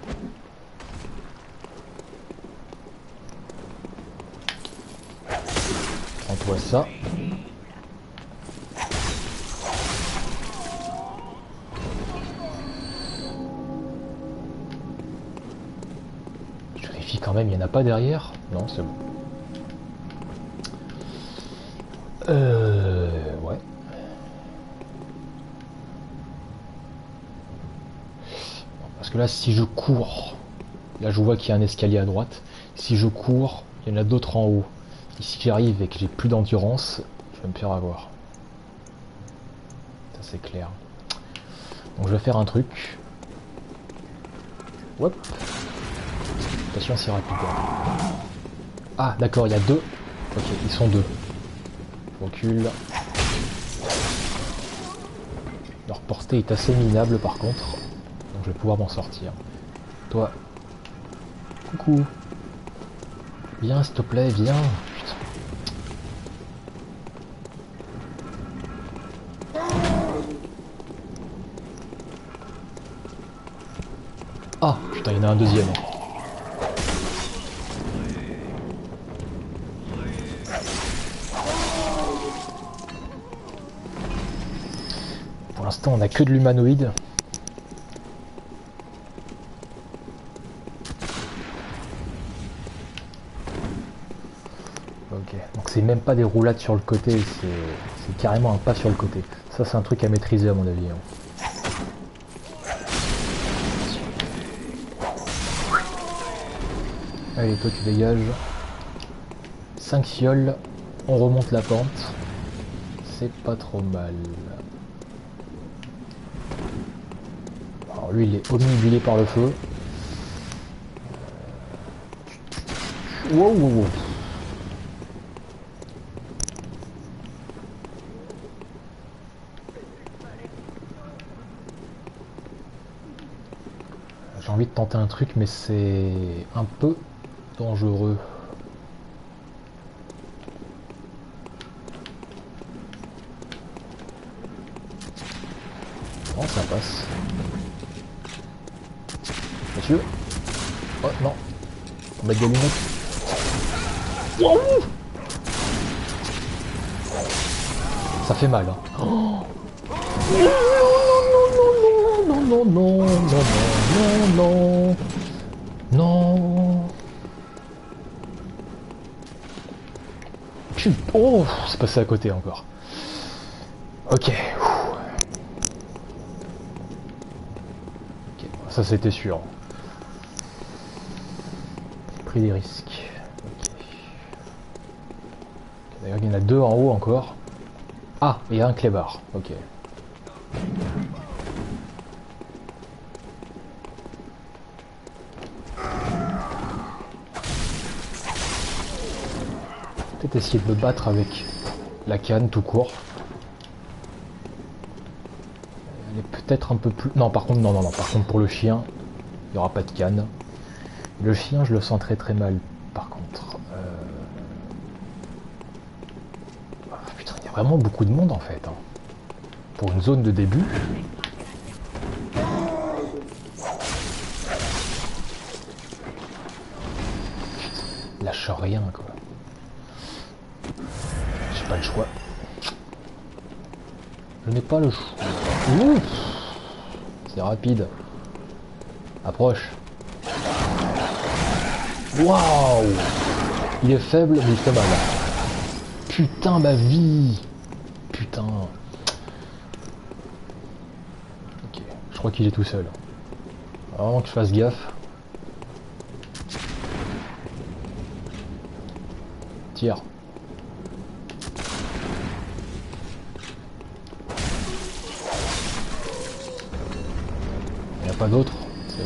Prends-toi ça. Je vérifie quand même, il n'y en a pas derrière? Non, c'est bon. Ouais. Parce que là, si je cours, là je vois qu'il y a un escalier à droite. Si je cours, il y en a d'autres en haut. Et si j'arrive et que j'ai plus d'endurance, je vais me faire avoir. Ça c'est clair. Donc je vais faire un truc. Hop. Attention, c'est rapide. Ah, d'accord, il y a 2. Ok, ils sont 2. Je recule. Leur portée est assez minable par contre. Donc je vais pouvoir m'en sortir. Toi. Coucou. Viens s'il te plaît, viens. Putain. Ah, putain, il y en a un deuxième. Pour l'instant, on a que de l'humanoïde. Ok, donc c'est même pas des roulades sur le côté, c'est carrément un pas sur le côté. Ça, c'est un truc à maîtriser à mon avis. Hein. Allez, toi tu dégages. 5 fioles, on remonte la pente. C'est pas trop mal. Alors lui il est omnibulé par le feu. Wow, wow, wow. J'ai envie de tenter un truc mais c'est un peu dangereux. Non, ça passe. Monsieur? Oh non. On met des lunettes. Wow, ça fait mal. Hein. Oh, non, non, non, non, non, non, non. Oh, c'est passé à côté encore. Ok. Ok, ça c'était sûr. Pris des risques. D'ailleurs, il y en a deux en haut encore. Ah, il y a un clébard. Ok. Peut-être essayer de me battre avec la canne tout court. Elle est peut-être un peu plus... Non, par contre, non, non, non. Par contre, pour le chien, il n'y aura pas de canne. Le chien, je le sens très très mal. Par contre... Putain, il y a vraiment beaucoup de monde en fait. Hein. Pour une zone de début. Lâche rien quoi. J'ai pas le choix. Je n'ai pas le choix. C'est rapide. Approche. Waouh! Il est faible mais il fait mal. Putain ma vie! Putain. Ok, je crois qu'il est tout seul. Vraiment que je fasse gaffe. Tire. Il n'y a pas d'autre.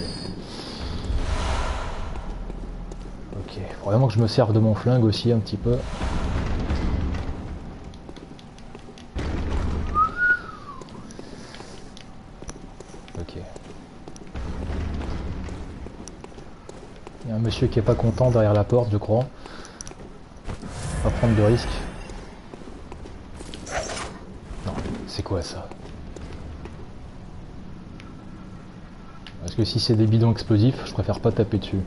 Ok, faut vraiment que je me serve de mon flingue aussi un petit peu. Ok. Il y a un monsieur qui est pas content derrière la porte, je crois. Pas prendre de risques. Non, c'est quoi ça? Parce que si c'est des bidons explosifs, je préfère pas taper dessus.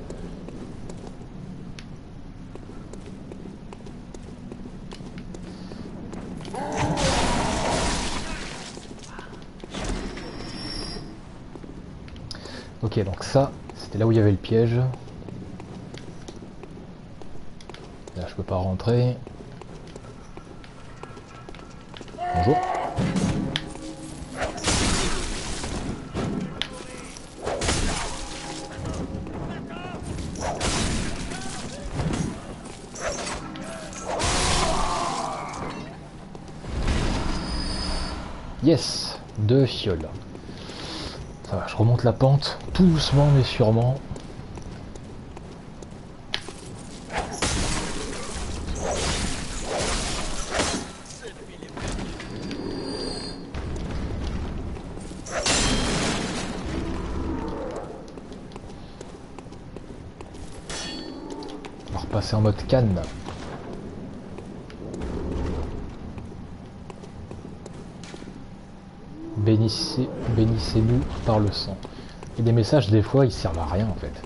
Ok, donc ça, c'était là où il y avait le piège. Là, je peux pas rentrer. Bonjour. Yes, 2 fioles. Ça va, je remonte la pente, tout doucement mais sûrement. On va repasser en mode canne. Bénissez-nous par le sang. Et des messages, des fois, ils servent à rien en fait.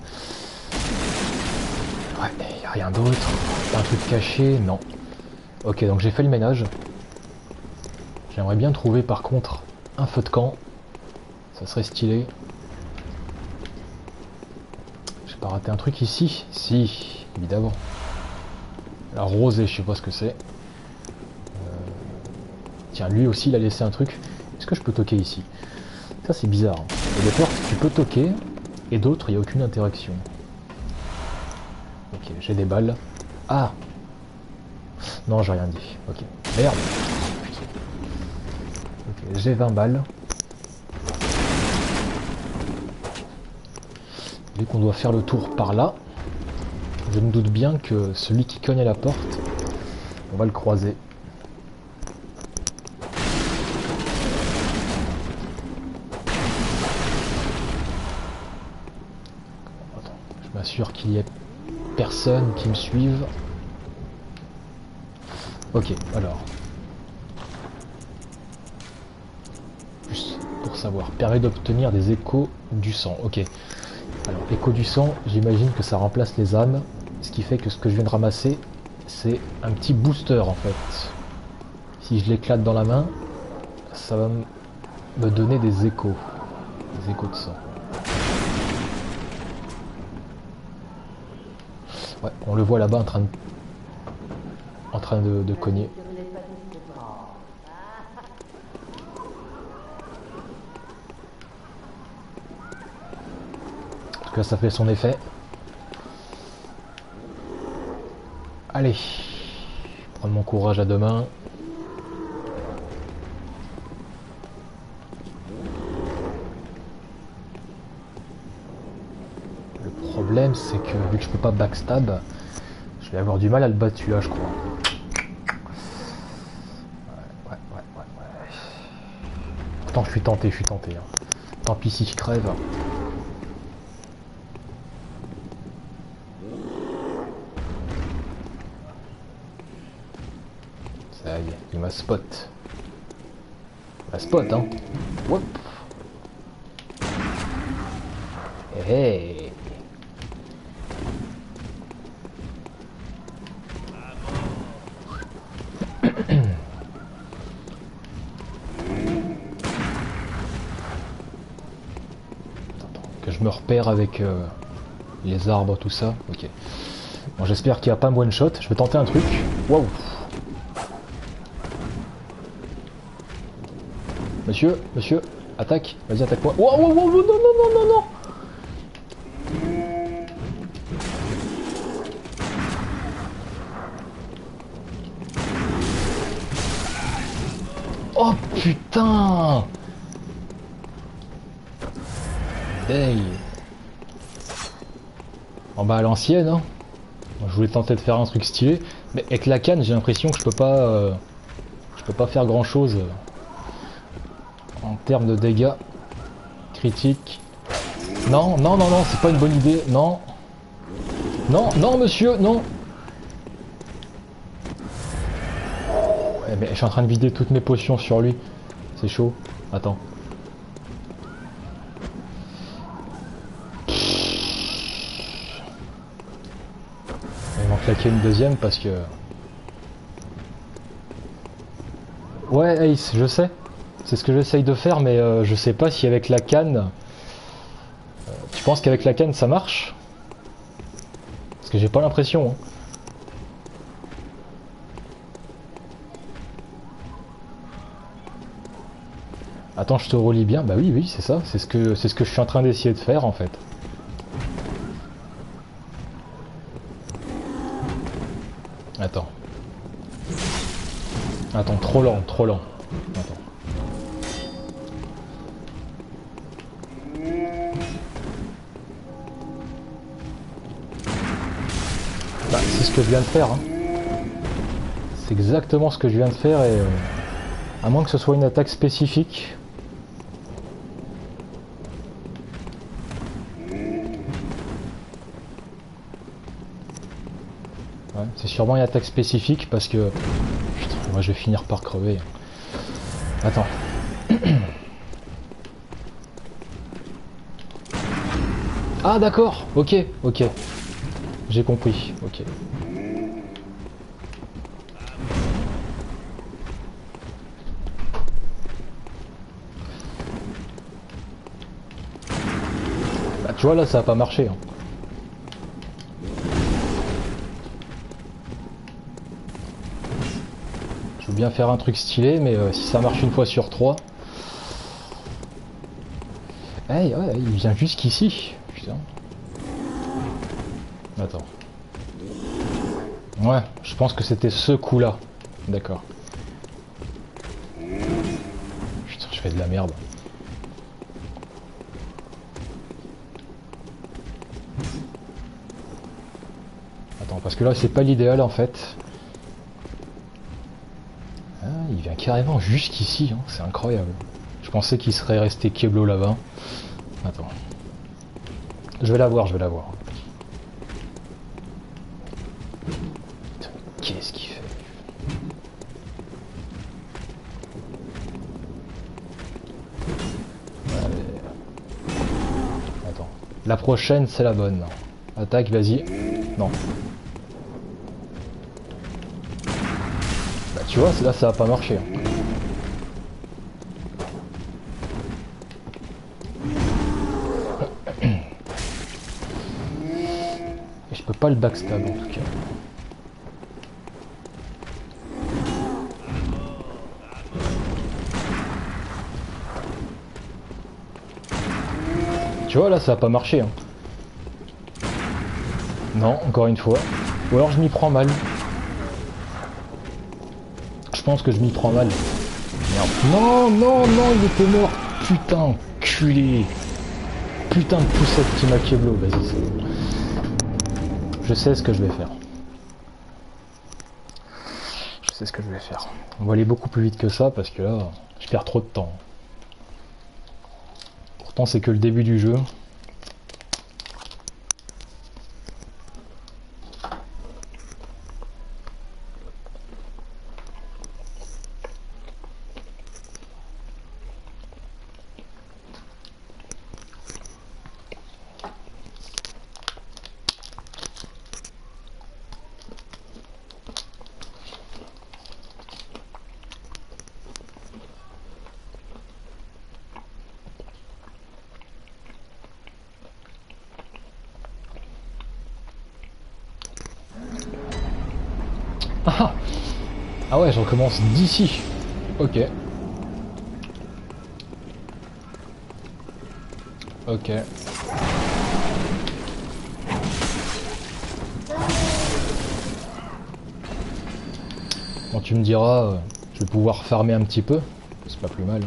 Ouais, il n'y a rien d'autre. Un truc caché, non. Ok, donc j'ai fait le ménage. J'aimerais bien trouver par contre un feu de camp. Ça serait stylé. J'ai pas raté un truc ici? Si, évidemment. La rosée, je sais pas ce que c'est. Tiens, lui aussi, il a laissé un truc. Est-ce que je peux toquer ici? Ça, c'est bizarre. Il y a des portes, tu peux toquer, et d'autres, il n'y a aucune interaction. Ok, j'ai des balles. Ah! Non, j'ai rien dit. Ok. Merde. Ok, j'ai 20 balles. Vu qu'on doit faire le tour par là, je me doute bien que celui qui cogne à la porte, on va le croiser. Attends, je m'assure qu'il y ait personne qui me suive. Ok, alors. Juste pour savoir, permet d'obtenir des échos du sang. Ok. Alors, écho du sang, j'imagine que ça remplace les âmes. Ce qui fait que ce que je viens de ramasser, c'est un petit booster en fait. Si je l'éclate dans la main, ça va me donner des échos. Des échos de sang. Ouais, on le voit là-bas en train de cogner. En tout cas, ça fait son effet. Allez, prendre mon courage à deux mains. Le problème, c'est que vu que je peux pas backstab, je vais avoir du mal à le battre là, je crois. Ouais. Pourtant, je suis tenté. Hein. Tant pis si je crève. Ça y est, il m'a spot. Hein. Hop. Hey. Que je me repère avec les arbres, tout ça. Ok. Bon, j'espère qu'il n'y a pas un one shot. Je vais tenter un truc. Waouh. Monsieur, attaque. Vas-y, attaque-moi. Wow, non. Oh putain. Hey. En bas à l'ancienne, hein. Je voulais tenter de faire un truc stylé, mais avec la canne, j'ai l'impression que je peux pas faire grand chose en termes de dégâts critiques. Non, c'est pas une bonne idée. Non, monsieur, non. Ouais, mais je suis en train de vider toutes mes potions sur lui. C'est chaud. Attends. Il m'en claquer une deuxième parce que... Ouais, Ace, je sais. C'est ce que j'essaye de faire, mais je sais pas si avec la canne... Tu penses qu'avec la canne ça marche? Parce que j'ai pas l'impression. Hein. Attends, je te relis bien. Bah oui, c'est ça. C'est ce que je suis en train d'essayer de faire en fait. Attends. Attends, trop lent. Attends. Bah, c'est ce que je viens de faire. Hein. C'est exactement ce que je viens de faire et... à moins que ce soit une attaque spécifique. Ouais, c'est sûrement une attaque spécifique parce que... Putain, moi je vais finir par crever. Attends. Ah d'accord, ok. J'ai compris, ok. Bah tu vois là ça a pas marché. Hein. Je veux bien faire un truc stylé, mais si ça marche une fois sur 3... Hey, ouais, il vient jusqu'ici. Putain. Attends. Ouais, je pense que c'était ce coup-là. D'accord. Putain, je fais de la merde. Attends, parce que là, c'est pas l'idéal en fait. Ah, il vient carrément jusqu'ici, hein. C'est incroyable. Je pensais qu'il serait resté Keblo là-bas. Attends. Je vais la voir, je vais la voir. Putain, qu'est-ce qu'il fait? Allez. Attends. La prochaine, c'est la bonne. Attaque, vas-y. Non. Bah, tu vois, là, ça va pas marcher. Je peux pas le backstab en tout cas. Tu vois là ça a pas marché hein. Non, encore une fois. Ou alors je m'y prends mal. Je pense que je m'y prends mal. Merde. Non, non, non, il était mort. Putain, culé. Putain de poussette qui m'a Keblo. Vas-y, c'est bon. Je sais ce que je vais faire. Je sais ce que je vais faire. On va aller beaucoup plus vite que ça parce que là, je perds trop de temps. Pourtant, c'est que le début du jeu. Ah, ah ouais, je recommence d'ici. Ok. Ok. Bon, tu me diras, je vais pouvoir farmer un petit peu. C'est pas plus mal.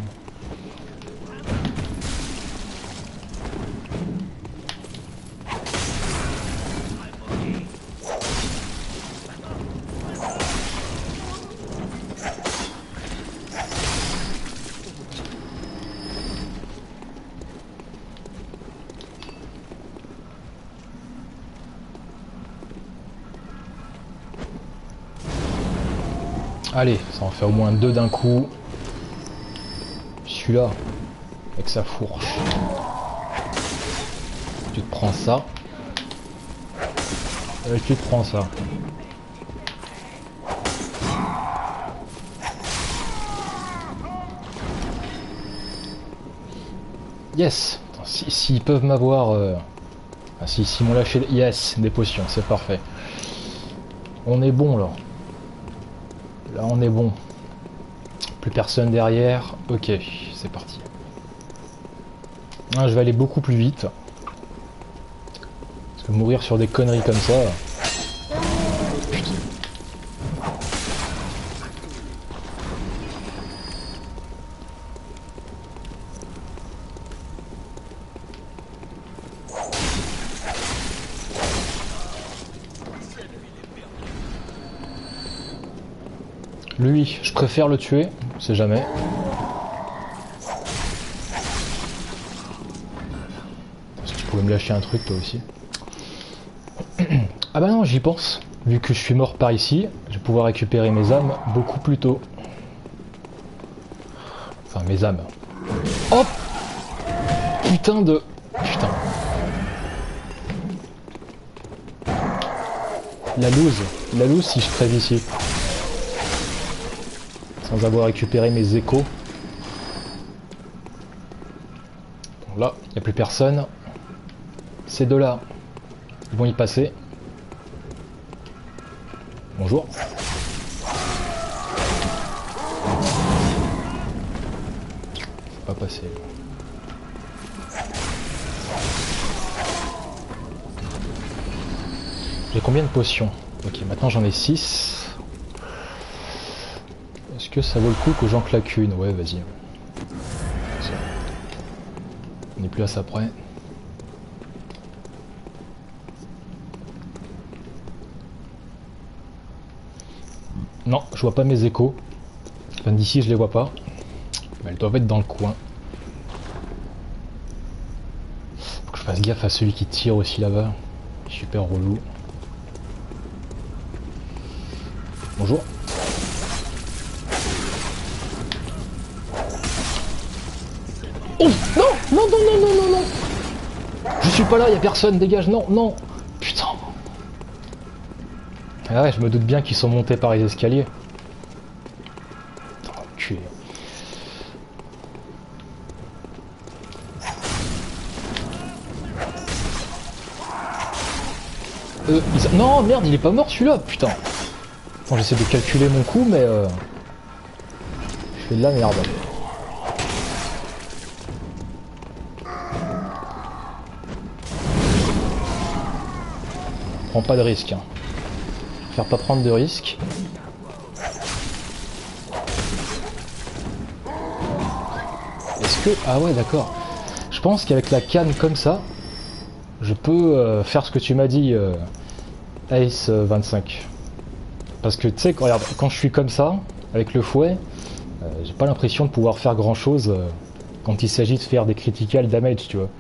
Allez, ça en fait au moins 2 d'un coup. Celui-là, avec sa fourche. Tu te prends ça. Et tu te prends ça. Yes. S'ils peuvent m'avoir... Ah, s'ils m'ont lâché... Yes, des potions, c'est parfait. On est bon là. Là on est bon. Plus personne derrière. Ok, c'est parti. Ah, je vais aller beaucoup plus vite. Parce que mourir sur des conneries comme ça... Putain. Lui, je préfère le tuer, on sait jamais. Parce que tu pouvais me lâcher un truc toi aussi. Ah bah non, j'y pense. Vu que je suis mort par ici, je vais pouvoir récupérer mes âmes beaucoup plus tôt. Enfin, mes âmes. Hop! Putain de... Putain. La loose si je crève ici. Sans avoir récupéré mes échos. Bon, là, il n'y a plus personne. Ces deux-là, ils vont y passer. Bonjour. C'est pas passé. J'ai combien de potions? Ok, maintenant j'en ai 6. Est-ce que ça vaut le coup que j'en claque une? Ouais, vas-y. On n'est plus à ça près. Non, je vois pas mes échos. Enfin, d'ici, je les vois pas. Mais elles doivent être dans le coin. Faut que je fasse gaffe à celui qui tire aussi là-bas. Super relou. Bonjour. Oh non, non, non, non, non, non, non. Je suis pas là, y a personne, dégage, non, non. Putain. Ah ouais, je me doute bien qu'ils sont montés par les escaliers. Putain, enculé. Non, merde, il est pas mort celui-là, putain. Bon, j'essaie de calculer mon coup, mais je fais de la merde. Prends pas de risque. Hein. Faire pas prendre de risque. Est-ce que... Ah ouais, d'accord. Je pense qu'avec la canne comme ça, je peux faire ce que tu m'as dit, Ace 25. Parce que tu sais, regarde, quand je suis comme ça, avec le fouet, j'ai pas l'impression de pouvoir faire grand chose quand il s'agit de faire des critical damage, tu vois.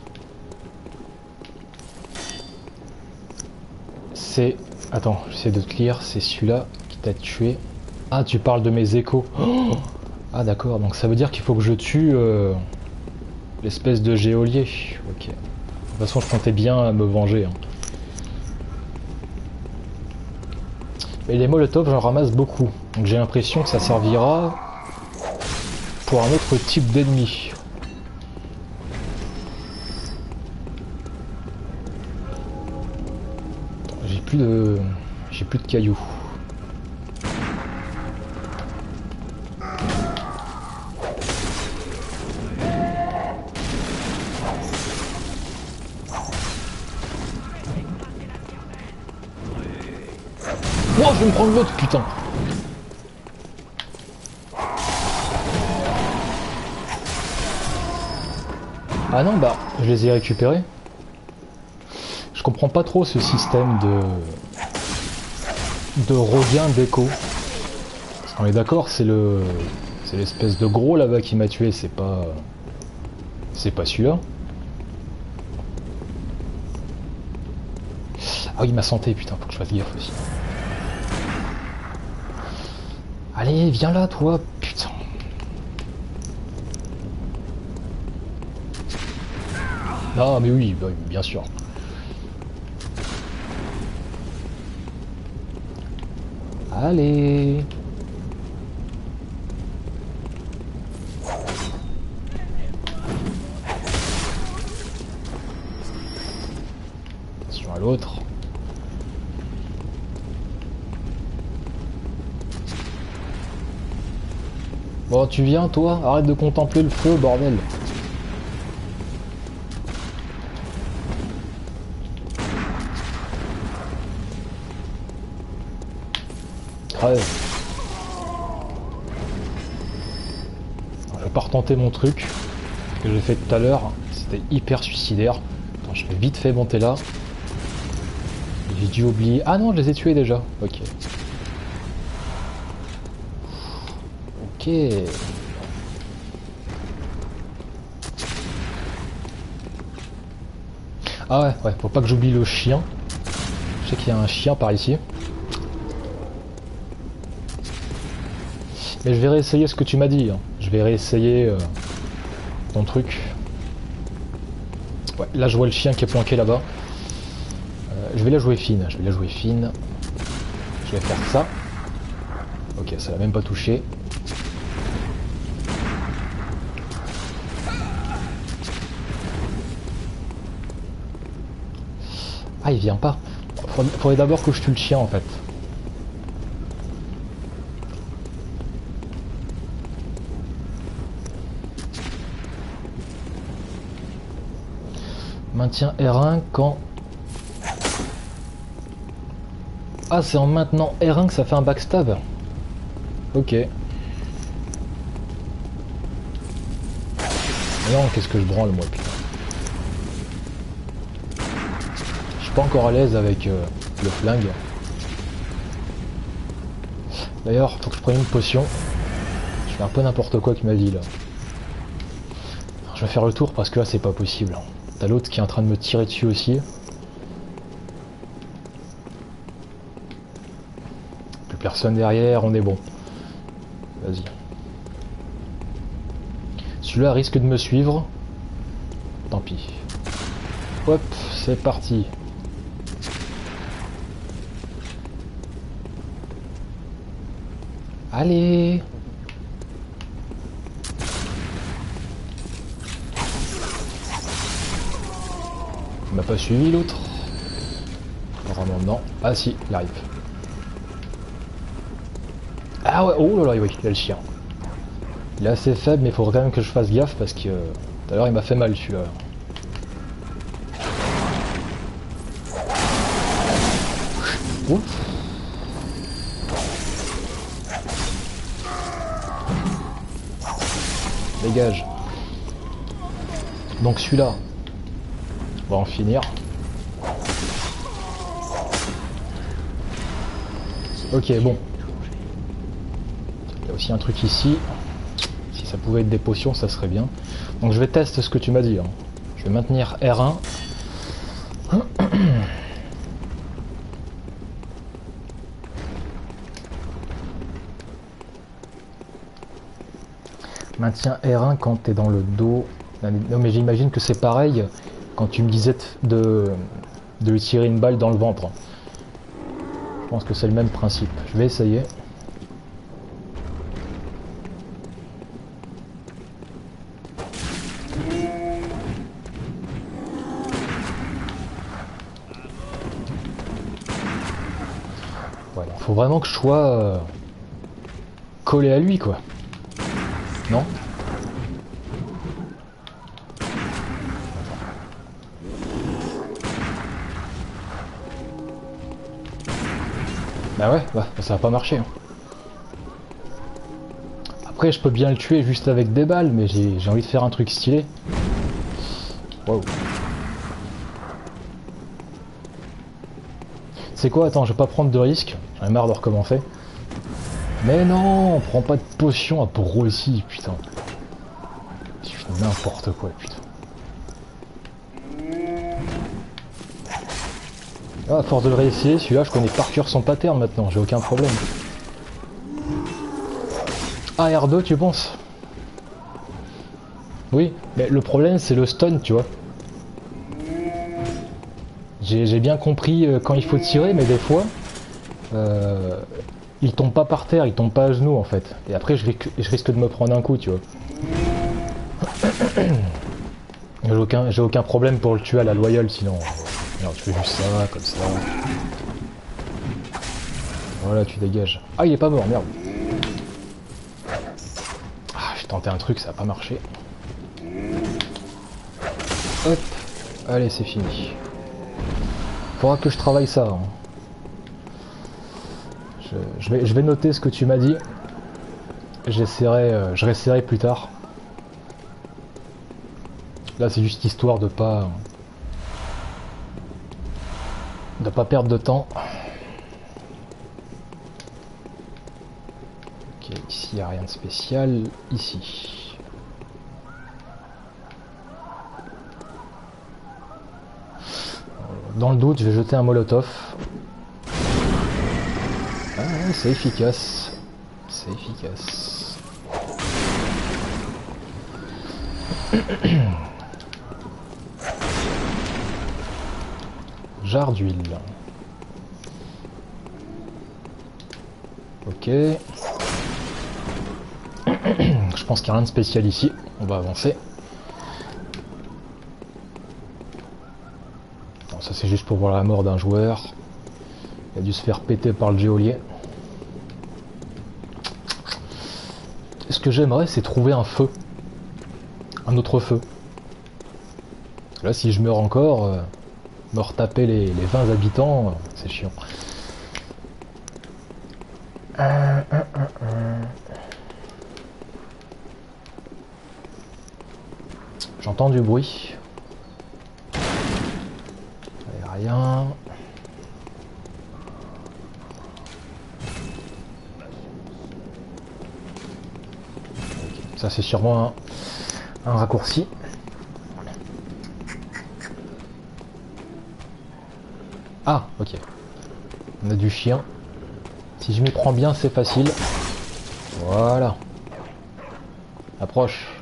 C'est... Attends, j'essaie de te lire, c'est celui-là qui t'a tué. Ah, tu parles de mes échos. Oh, ah d'accord, donc ça veut dire qu'il faut que je tue l'espèce de géolier. Ok. De toute façon, je comptais bien me venger. Hein. Mais les molotovs, j'en ramasse beaucoup. Donc j'ai l'impression que ça servira pour un autre type d'ennemi. J'ai plus de cailloux. Oh, je vais me prendre l'autre, putain. Ah non, bah, je les ai récupérés. Je comprends pas trop ce système de regain d'écho. Parce qu'on est d'accord, c'est l'espèce de gros là-bas qui m'a tué, c'est pas celui-là. Ah oui, ma santé, putain, faut que je fasse gaffe aussi. Allez, viens là, toi, putain. Ah, mais oui, bah, bien sûr. Allez. Attention à l'autre. Bon, tu viens, toi? Arrête de contempler le feu, bordel. Ouais. Je vais pas retenter mon truc que j'ai fait tout à l'heure. C'était hyper suicidaire. Attends, je vais vite fait monter là. J'ai dû oublier. Ah non, je les ai tués déjà. Ok. Ok. Ah ouais, ouais, faut pas que j'oublie le chien. Je sais qu'il y a un chien par ici. Mais je vais réessayer ce que tu m'as dit. Hein. Je vais réessayer ton truc. Ouais, là je vois le chien qui est planqué là-bas. Je vais la jouer fine. Je vais la jouer fine. Je vais faire ça. Ok, ça l'a même pas touché. Ah, il vient pas. Faudrait d'abord que je tue le chien en fait. Maintiens R1 quand... Ah, c'est en maintenant R1 que ça fait un backstab. Ok. Non, qu'est-ce que je branle moi, putain. Je suis pas encore à l'aise avec le flingue. D'ailleurs, faut que je prenne une potion. Je fais un peu n'importe quoi qu'il m'a dit là. Je vais faire le tour parce que là c'est pas possible. T'as l'autre qui est en train de me tirer dessus aussi. Plus personne derrière, on est bon. Vas-y. Celui-là risque de me suivre. Tant pis. Hop, c'est parti. Allez. Il m'a pas suivi l'autre. Vraiment non. Ah si, il arrive. Ah ouais, oh là là, oui, il y a le chien. Il est assez faible, mais il faudrait quand même que je fasse gaffe parce que tout à l'heure il m'a fait mal celui-là. Ouf. Dégage. Donc celui-là, on va en finir. Ok, bon. Il y a aussi un truc ici. Si ça pouvait être des potions, ça serait bien. Donc je vais tester ce que tu m'as dit. Hein. Je vais maintenir R1. Maintiens R1 quand tu es dans le dos. Non mais j'imagine que c'est pareil quand tu me disais de lui tirer une balle dans le ventre. Je pense que c'est le même principe. Je vais essayer. Voilà, faut vraiment que je sois collé à lui quoi. Non? Bah ouais, bah, ça va pas marcher. Hein. Après, je peux bien le tuer juste avec des balles, mais j'ai envie de faire un truc stylé. Wow. C'est quoi? Attends, je vais pas prendre de risque. J'en ai marre de recommencer. Mais non, on prend pas de potion à pour aussi, putain. Je fais n'importe quoi, putain. Ah, à force de le réessayer, celui-là, je connais par cœur son pattern maintenant, j'ai aucun problème. Ah, R2, tu penses? Oui, mais le problème, c'est le stun, tu vois. J'ai bien compris quand il faut tirer, mais des fois, il tombe pas par terre, il tombe pas à genoux, en fait. Et après, je risque de me prendre un coup, tu vois. J'ai aucun problème pour le tuer à la loyale, sinon... Alors tu fais juste ça, comme ça. Voilà, tu dégages. Ah, il est pas mort, merde. Ah, j'ai tenté un truc, ça a pas marché. Hop. Allez, c'est fini. Faudra que je travaille ça. Hein. Je vais noter ce que tu m'as dit. Je réessayerai plus tard. Là, c'est juste histoire de pas perdre de temps. Ok, ici il n'y a rien de spécial. Ici. Dans le doute, je vais jeter un molotov. Ah, c'est efficace. C'est efficace. Jarre d'huile. Ok. Je pense qu'il n'y a rien de spécial ici. On va avancer. Bon, ça c'est juste pour voir la mort d'un joueur. Il a dû se faire péter par le geôlier. Ce que j'aimerais, c'est trouver un feu. Un autre feu. Là, si je meurs encore, me retaper les 20 habitants, c'est chiant. J'entends du bruit. Y a rien. Ok, ça c'est sûrement un raccourci. Ah, ok. On a du chien. Si je m'y prends bien, c'est facile. Voilà. Approche.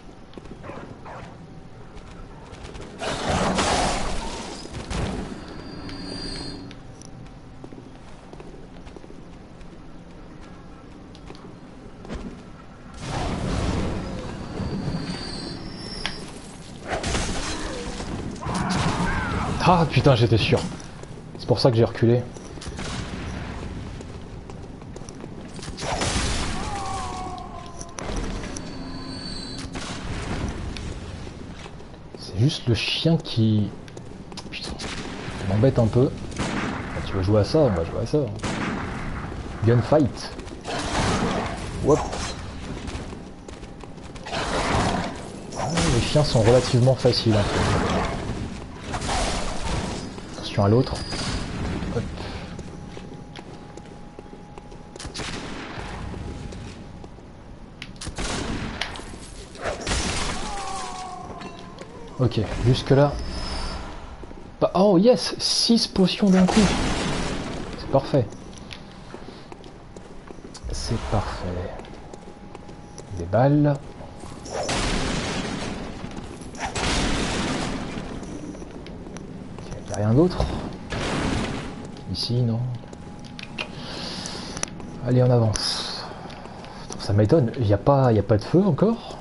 Ah putain, j'étais sûr. C'est pour ça que j'ai reculé. C'est juste le chien qui... Putain, ça m'embête un peu. Ah, tu veux jouer à ça? On va jouer à ça. Gunfight. Hop. Ah, les chiens sont relativement faciles. Hein. Attention à l'autre. Hop. Ok, jusque là. Bah, oh yes, 6 potions d'un coup. C'est parfait. C'est parfait. Des balles. Il n'y a rien d'autre. Ici, non. Allez, on avance. Ça m'étonne, il n'y a pas de feu encore.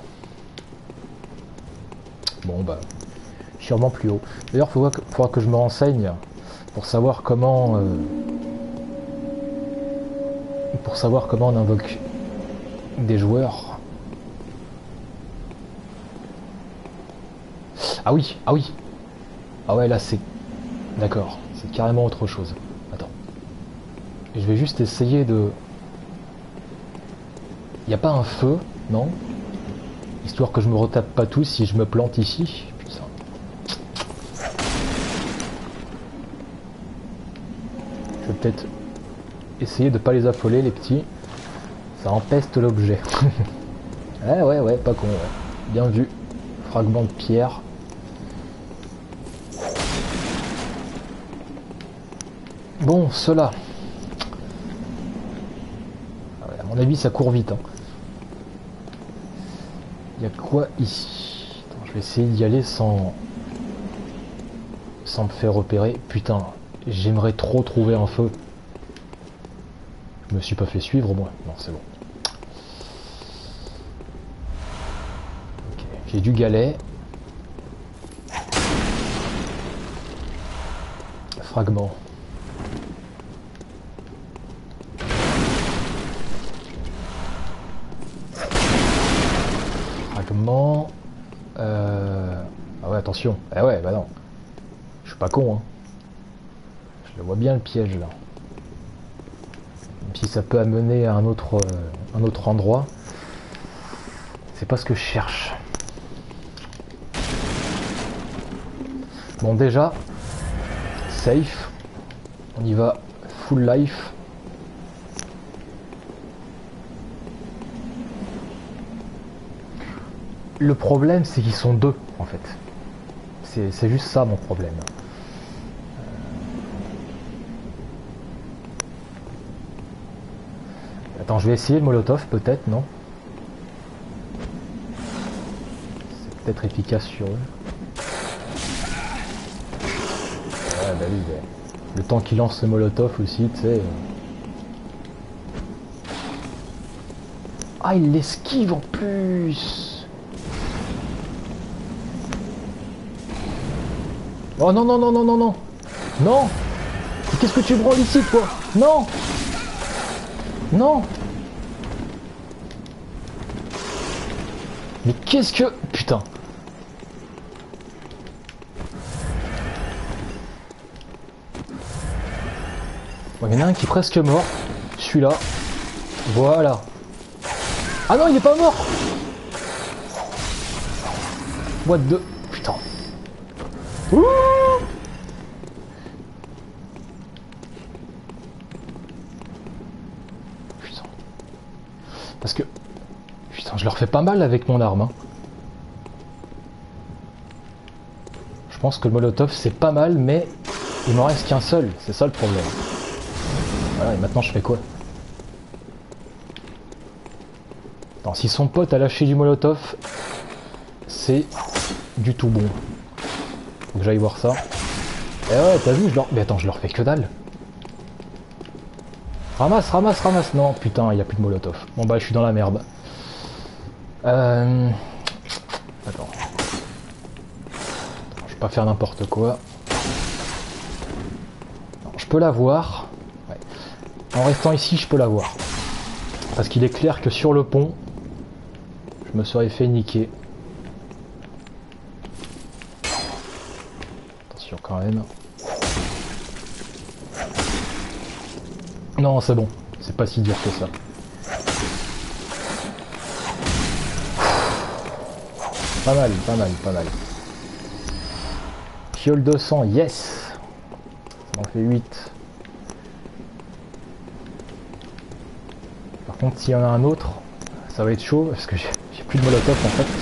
Bon bah, sûrement plus haut. D'ailleurs, il faudra que je me renseigne pour savoir comment on invoque des joueurs. Ah oui, ah oui. Ah ouais, là c'est... D'accord, c'est carrément autre chose. Attends. Je vais juste essayer de... Il n'y a pas un feu, non? Histoire que je me retape pas tout si je me plante ici. Putain. Je vais peut-être essayer de pas les affoler, les petits. Ça empeste l'objet. ouais, pas con. Ouais. Bien vu. Fragment de pierre. Bon, cela. À mon avis, ça court vite. Hein. Il y a quoi ici? Attends, je vais essayer d'y aller sans me faire repérer. Putain, j'aimerais trop trouver un feu. Je me suis pas fait suivre moi. Non, c'est bon. Ok, j'ai du galet. Fragment. Fragment. Ah ouais, attention. Ah ouais, bah non. Je suis pas con, hein. Je le vois bien le piège là. Même si ça peut amener à un autre endroit. C'est pas ce que je cherche. Bon déjà, safe. On y va full life. Le problème c'est qu'ils sont deux en fait. C'est juste ça mon problème. Attends, je vais essayer le molotov peut-être, non? C'est peut-être efficace sur eux. Ouais, bah oui, bah, le temps qu'il lance le molotov aussi, tu sais. Ah, il l'esquive en plus. Oh non, non, non, non, non, non. Non. Qu'est-ce que tu branles ici, toi? Non. Non. Mais qu'est-ce que... Putain. Bon, il y en a un qui est presque mort. Celui-là. Voilà. Ah non, il est pas mort. What the... Putain. Ouh. Putain. Parce que... Putain, je leur fais pas mal avec mon arme. Hein. Je pense que le molotov c'est pas mal, mais il m'en reste qu'un seul. C'est ça le problème. Voilà, et maintenant je fais quoi? Attends, si son pote a lâché du molotov, c'est du tout bon. Faut que j'aille voir ça. Eh ouais, t'as vu, je leur... Mais attends, je leur fais que dalle. Ramasse, ramasse, ramasse. Non, putain, il n'y a plus de molotov. Bon bah, je suis dans la merde. Attends. Je vais pas faire n'importe quoi. Non, je peux la voir. Ouais. En restant ici, je peux la voir. Parce qu'il est clair que sur le pont, je me serais fait niquer. Attention quand même. Non, c'est bon. C'est pas si dur que ça. Pas mal, pas mal, pas mal. Fiole de sang, yes. Ça en fait 8. Par contre, s'il y en a un autre, ça va être chaud parce que j'ai plus de molotov en fait.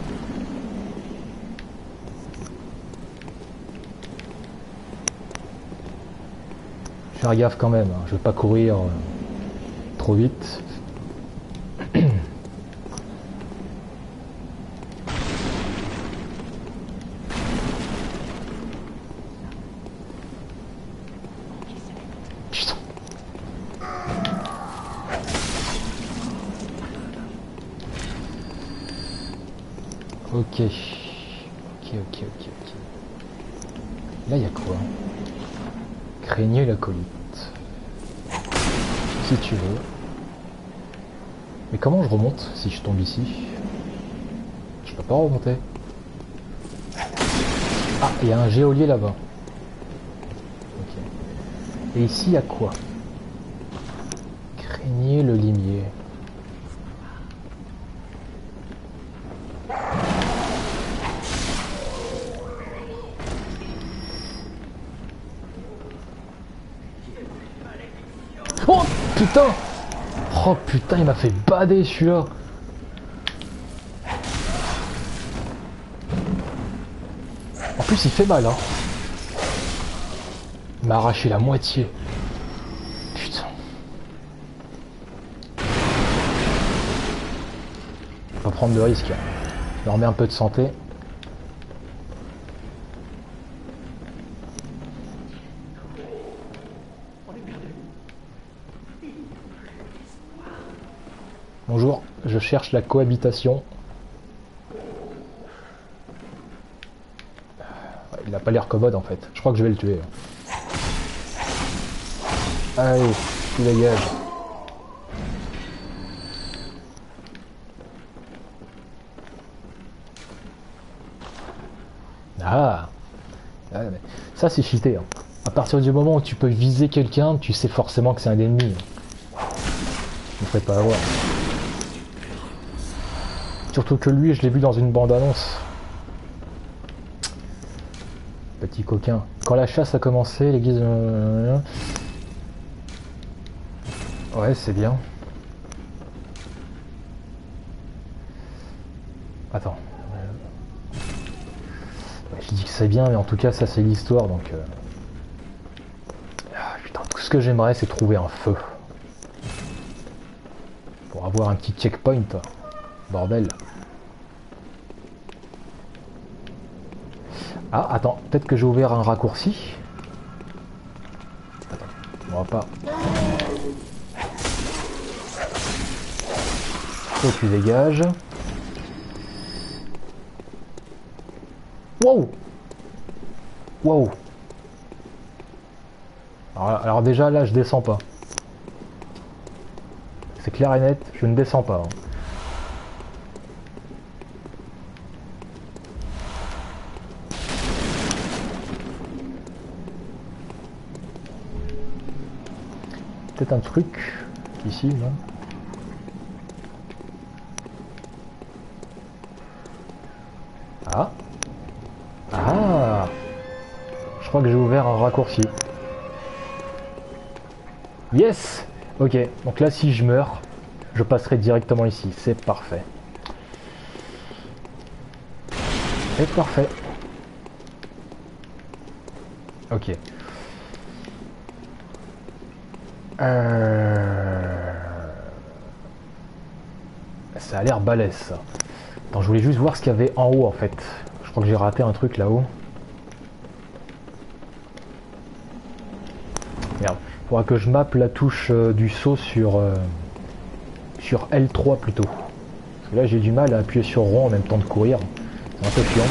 Je vais faire gaffe quand même, hein. Je vais pas courir trop vite. Putain. Ok. Ok. Là, il y a quoi? Craignez l'acolyte. Si tu veux. Mais comment je remonte si je tombe ici? Je peux pas remonter. Ah, il y a un géolier là-bas. Ok. Et ici, il y a quoi? Craignez le limier. Oh putain! Oh putain, il m'a fait bader celui-là! En plus, il fait mal, hein! Il m'a arraché la moitié. Putain. Faut pas prendre de risques. Je leur mets un peu de santé. Bonjour, je cherche la cohabitation. Ouais, il a pas l'air commode en fait. Je crois que je vais le tuer. Allez, tu dégages. Ah, ah mais ça c'est cheaté. Hein. À partir du moment où tu peux viser quelqu'un, tu sais forcément que c'est un ennemi. Ne fais pas avoir. Surtout que lui, je l'ai vu dans une bande-annonce. Petit coquin. Quand la chasse a commencé, l'église... Ouais, c'est bien. Attends. Ouais, je dis que c'est bien, mais en tout cas, ça c'est l'histoire, donc... Ah, putain, tout ce que j'aimerais, c'est trouver un feu. Pour avoir un petit checkpoint. Bordel. Ah, attends, peut-être que j'ai ouvert un raccourci. Attends, on va pas... Toi, tu dégages. Wow! Wow! Alors déjà, là, je descends pas. C'est clair et net, je ne descends pas. Hein. Peut-être un truc ici, non? crois que j'ai ouvert un raccourci. Yes! Ok, donc là si je meurs, je passerai directement ici. C'est parfait. C'est parfait. Ok. Ça a l'air balèze ça. Attends, je voulais juste voir ce qu'il y avait en haut en fait. Je crois que j'ai raté un truc là-haut. Merde. Faudra que je mappe la touche du saut sur L3 plutôt. Parce que là j'ai du mal à appuyer sur rond en même temps de courir. C'est un peu chiant.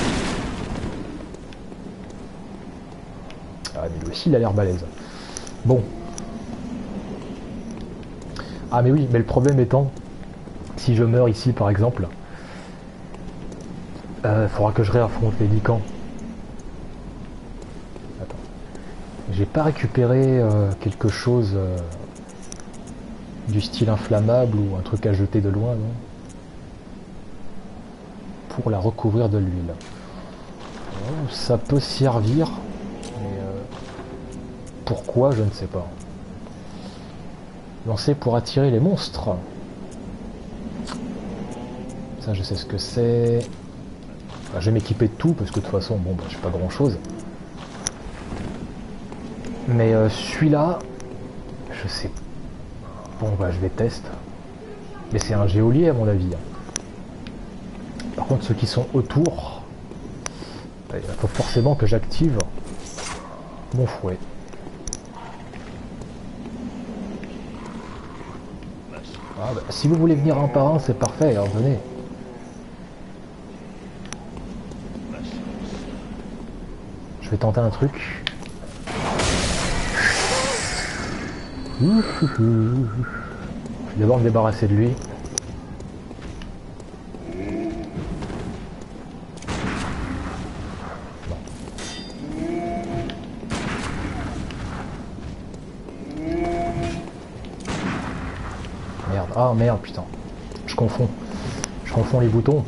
Ah mais lui aussi il a l'air balèze. Bon. Ah mais oui, mais le problème étant, si je meurs ici par exemple, faudra que je réaffronte les Lycans. Attends. J'ai pas récupéré quelque chose du style inflammable ou un truc à jeter de loin, non? Pour la recouvrir de l'huile. Oh, ça peut servir, mais pourquoi je ne sais pas. Lancer pour attirer les monstres. Ça je sais ce que c'est. Enfin, je vais m'équiper de tout parce que de toute façon bon bah, j'ai pas grand chose. Mais celui-là, je sais. Bon bah je vais tester. Mais c'est un géolier à mon avis. Par contre ceux qui sont autour, il faut forcément que j'active mon fouet. Ah bah, si vous voulez venir un par un, c'est parfait, alors venez. Je vais tenter un truc. Je vais d'abord me débarrasser de lui. Merde, ah merde, putain. Je confonds les boutons.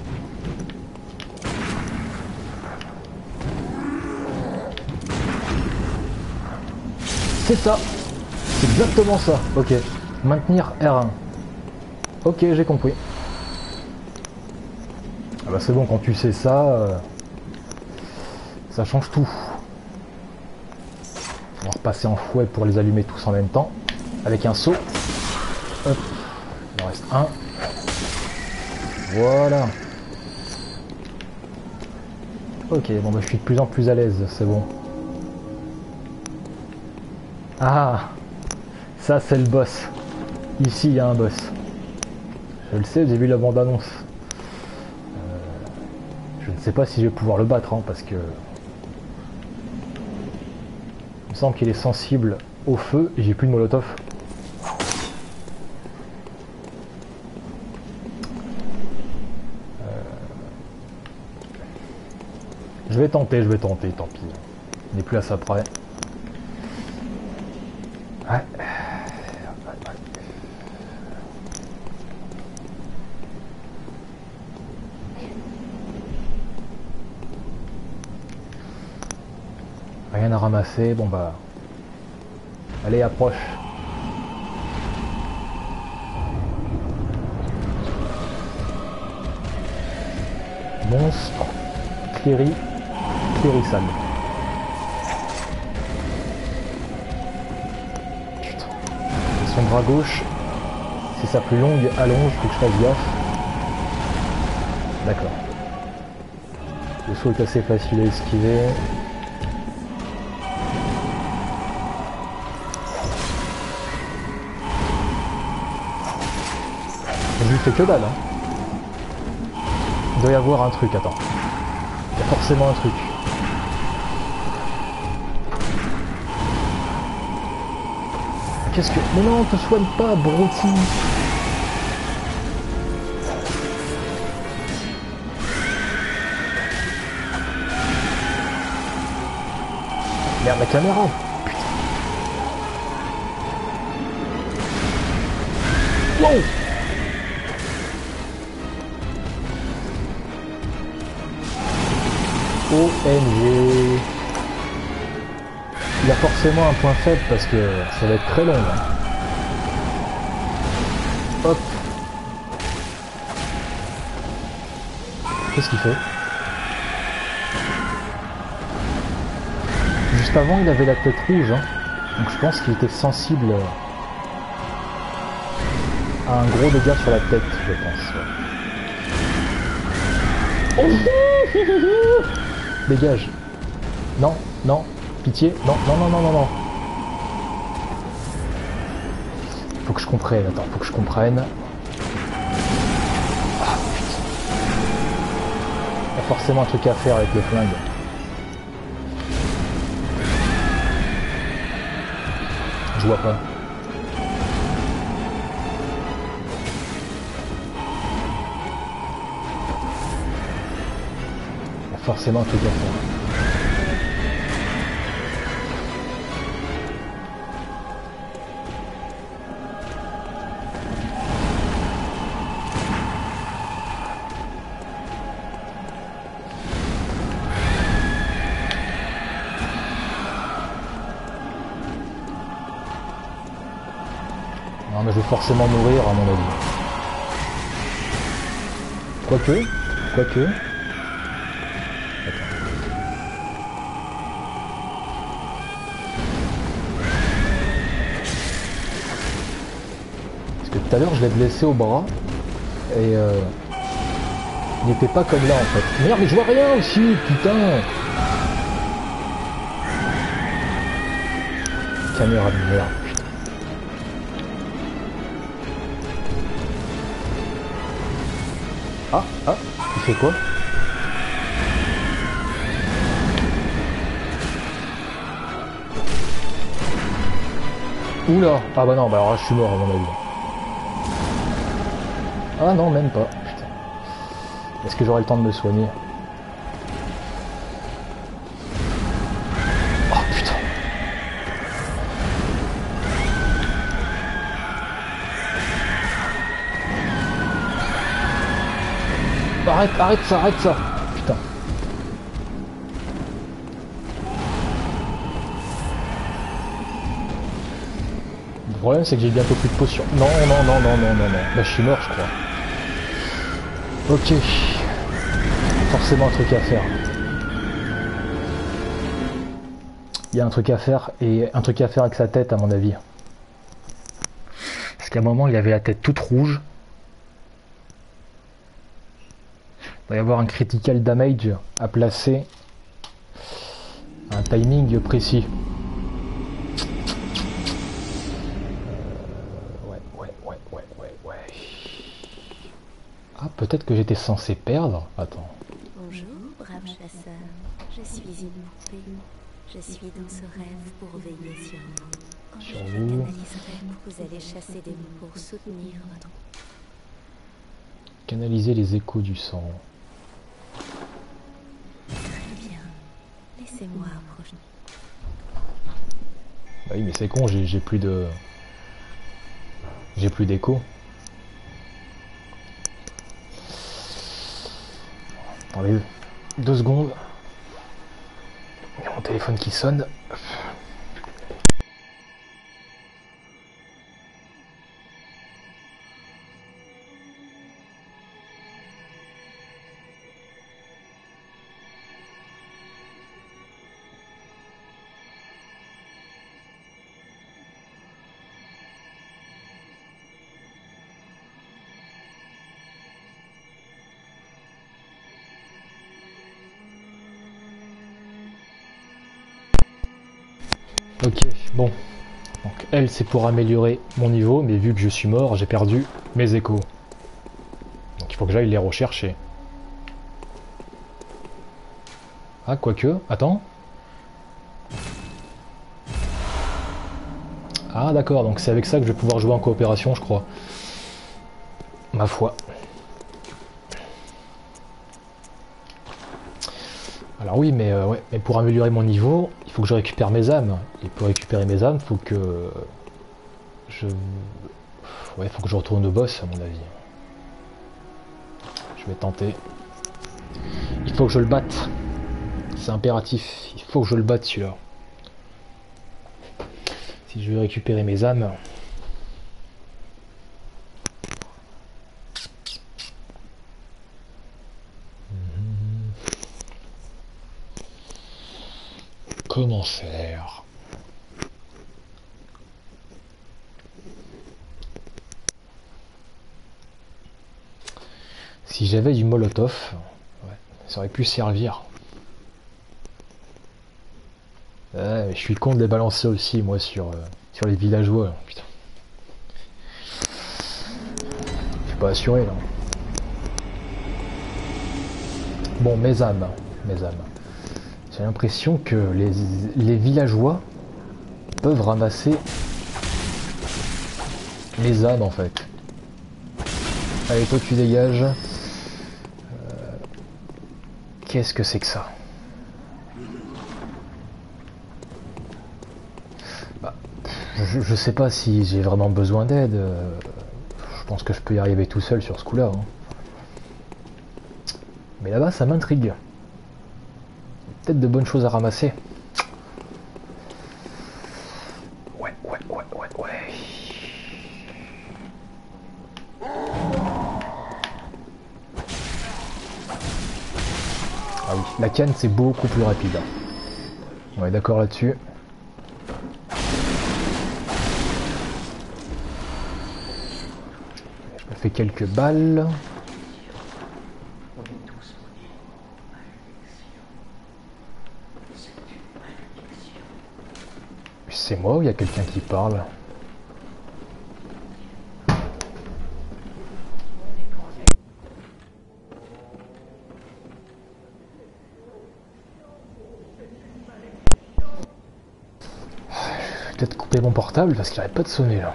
C'est ça. C'est exactement ça. Ok. Maintenir R1. Ok, j'ai compris. Ah bah c'est bon, quand tu sais ça, ça change tout. On va repasser en fouet pour les allumer tous en même temps. Avec un saut. Hop. Il en reste un. Voilà. Ok, bon bah je suis de plus en plus à l'aise, c'est bon. Ah, ça c'est le boss. Ici il y a un boss. Je le sais, j'ai vu la bande-annonce. Je ne sais pas si je vais pouvoir le battre, hein, parce que... Il me semble qu'il est sensible au feu et j'ai plus de molotov. Je vais tenter, tant pis. Il n'est plus à ça près. Ouais. Rien à ramasser, bon bah... Allez, approche. Monstre, clérissal. Putain. Son bras gauche, c'est sa plus longue allonge, faut que je fasse gaffe. D'accord. Le saut est assez facile à esquiver. Je lui fais que dalle, hein. Il doit y avoir un truc, attends. Il y a forcément un truc. Qu'est-ce que... Mais non, te soigne pas, Brouti. Merde, la caméra. Putain. Wow. OMG. Il a forcément un point faible parce que ça va être très long. Hein. Hop. Qu'est-ce qu'il fait? Juste avant, il avait la tête rouge. Hein. Donc je pense qu'il était sensible à un gros dégât sur la tête, je pense. Ouais. Oh. Dégage. Non, non. Pitié. Non, non, non, non, non, non. Faut que je comprenne. Attends, faut que je comprenne. Ah, putain. Il y a forcément un truc à faire avec le flingue. Je vois pas. Il y a forcément un truc à faire. Non mais je vais forcément mourir à mon avis. Quoique. Attends. Parce que tout à l'heure je l'ai blessé au bras et il n'était pas comme là en fait. Merde mais je vois rien aussi, putain. Caméra de merde. Ah, il fait quoi? Oula! Ah bah non, bah alors là je suis mort à mon avis. Ah non, même pas. Putain. Est-ce que j'aurai le temps de me soigner? Oh putain! Arrête ça! Putain. Le problème c'est que j'ai bientôt plus de potions. Non. Bah je suis mort je crois. Ok. Forcément un truc à faire. Il y a un truc à faire et un truc à faire avec sa tête à mon avis. Parce qu'à un moment il avait la tête toute rouge. Il va y avoir un critical damage à placer à un timing précis. Ouais. Ah, peut-être que j'étais censé perdre. Attends. Bonjour, brave chasseur. Je suis une poupée. Je suis dans ce rêve pour veiller sur vous. Quand Sur je vous. canaliserai, vous allez chasser des loups pour soutenir votre... Canaliser les échos du sang. Très bien. Laissez-moi approcher. Bah oui, mais c'est con, j'ai plus de... J'ai plus d'écho. Attendez 2 secondes. Il y a mon téléphone qui sonne. Ok, bon. Donc elle, c'est pour améliorer mon niveau, mais vu que je suis mort, j'ai perdu mes échos. Donc il faut que j'aille les rechercher. Ah, quoique, attends. Ah d'accord, donc c'est avec ça que je vais pouvoir jouer en coopération, je crois. Ma foi. Alors oui, mais, ouais, mais pour améliorer mon niveau, il faut que je récupère mes âmes. Et pour récupérer mes âmes, faut que je... Ouais, faut que je retourne au boss, à mon avis. Je vais tenter. Il faut que je le batte. C'est impératif. Il faut que je le batte, celui-là. Si je veux récupérer mes âmes. Comment faire? Si j'avais du molotov, ouais, ça aurait pu servir. Ouais, je suis con de les balancer aussi, moi, sur les villageois. Putain. Je suis pas assuré, là. Bon, mes âmes. J'ai l'impression que les villageois peuvent ramasser les âmes, en fait. Allez, toi, tu dégages. Qu'est-ce que c'est que ça? Bah, je sais pas si j'ai vraiment besoin d'aide. Je pense que je peux y arriver tout seul sur ce coup-là. Hein. Mais là-bas, ça m'intrigue. Peut-être de bonnes choses à ramasser. Ouais. Ah oui, la canne c'est beaucoup plus rapide. On est d'accord là-dessus. Je me fais quelques balles. C'est moi ou il y a quelqu'un qui parle? Je vais peut-être couper mon portable parce qu'il n'arrête pas de sonner là.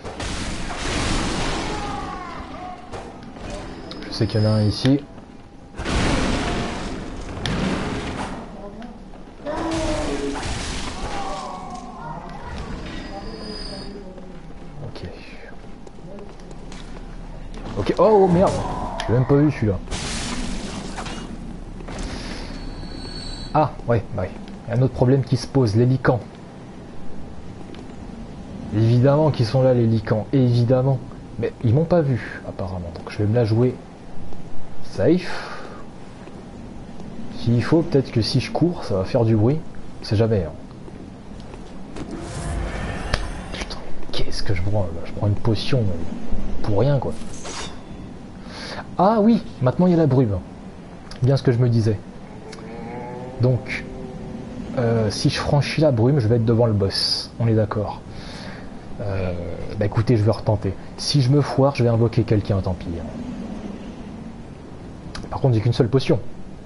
Je sais qu'il y en a un ici. Ok, oh merde, j'ai même pas vu celui-là. Ah, ouais. Il y a un autre problème qui se pose, les licans. Évidemment qu'ils sont là les licans, évidemment. Mais ils m'ont pas vu, apparemment. Donc je vais me la jouer safe. S'il faut, peut-être que si je cours, ça va faire du bruit. On sait jamais. Hein. Putain, qu'est-ce que je prends là? Je prends une potion pour rien, quoi. Ah oui, maintenant il y a la brume. Bien ce que je me disais. Donc, si je franchis la brume, je vais être devant le boss. On est d'accord. Bah écoutez, je vais retenter. Si je me foire, je vais invoquer quelqu'un, tant pis. Par contre, j'ai qu'une seule potion.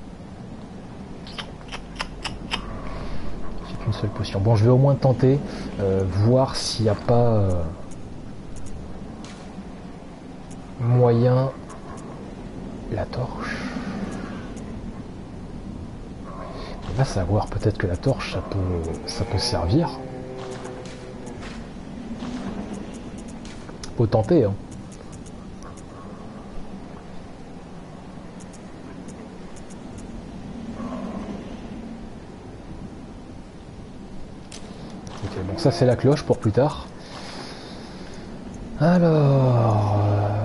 Bon, je vais au moins tenter, voir s'il n'y a pas moyen... La torche. On va savoir, peut-être que la torche, ça peut servir. Faut tenter, hein. Ok, bon, ça c'est la cloche pour plus tard. Alors...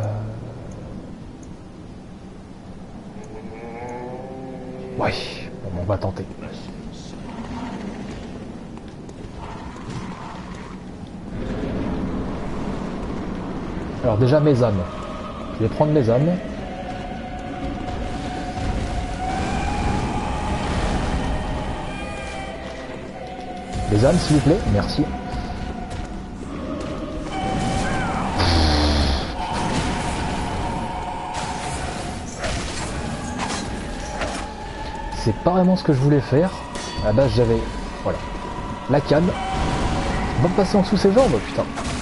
Ouais, bon, on va tenter. Alors déjà mes âmes. Je vais prendre mes âmes. Les âmes s'il vous plaît, merci. C'est pas vraiment ce que je voulais faire. À la base j'avais... Voilà. La canne. Va me passer en dessous ses jambes, putain.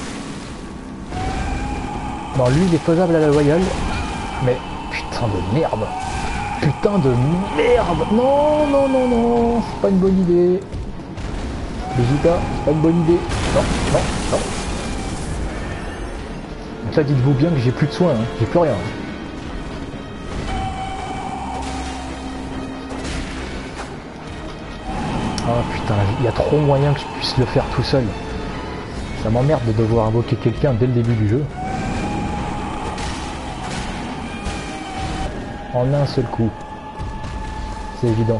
Non, lui il est faisable à la loyale. Mais putain de merde. Putain de merde. Non, non, non, non. C'est pas une bonne idée. Vegeta, c'est pas une bonne idée. Non, non, non. Donc là dites-vous bien que j'ai plus de soins. Hein. J'ai plus rien. Ah putain, il y a trop moyen que je puisse le faire tout seul. Ça m'emmerde de devoir invoquer quelqu'un dès le début du jeu. En un seul coup. C'est évident.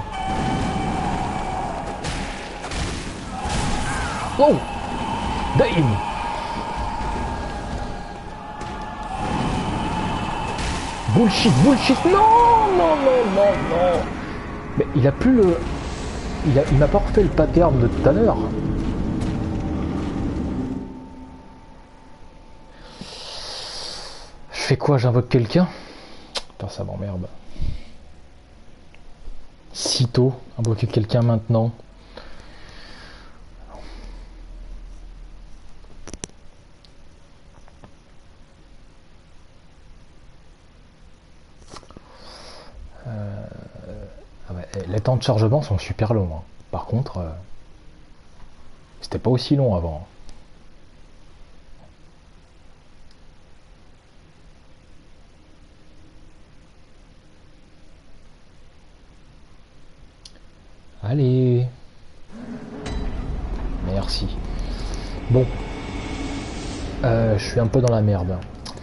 Wow! Damn! Bullshit, bullshit! Non, non, non, non, non! Mais il a plus le... Il m'a pas refait le pattern de tout à l'heure. Je fais quoi? J'invoque quelqu'un? Putain, ça m'emmerde. Sitôt, invoquer quelqu'un maintenant. Les temps de chargement sont super longs. Hein. Par contre, c'était pas aussi long avant. Allez. Merci. Bon. Je suis un peu dans la merde.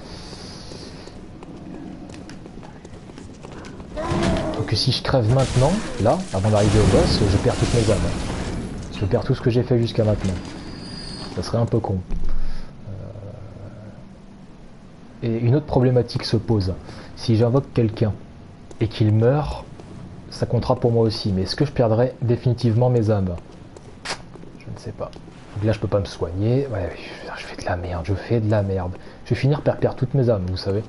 Que si je crève maintenant, là, avant d'arriver au boss, je perds toutes mes âmes. Je perds tout ce que j'ai fait jusqu'à maintenant. Ça serait un peu con. Et une autre problématique se pose. Si j'invoque quelqu'un et qu'il meurt, ça comptera pour moi aussi. Mais est-ce que je perdrai définitivement mes âmes? Je ne sais pas. Donc là, je peux pas me soigner. Ouais, je fais de la merde, je fais de la merde. Je vais finir par perdre toutes mes âmes, vous savez.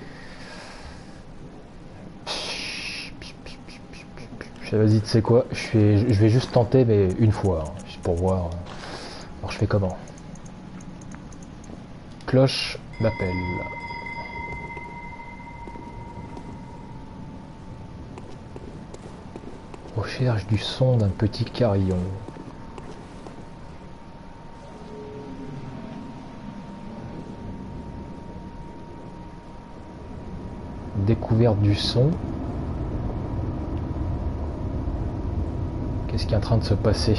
Vas-y, tu sais quoi, je vais juste tenter, mais une fois, hein, juste pour voir. Alors je fais comment? Cloche d'appel. Recherche du son d'un petit carillon. Découverte du son. Qu'est-ce qui est en train de se passer?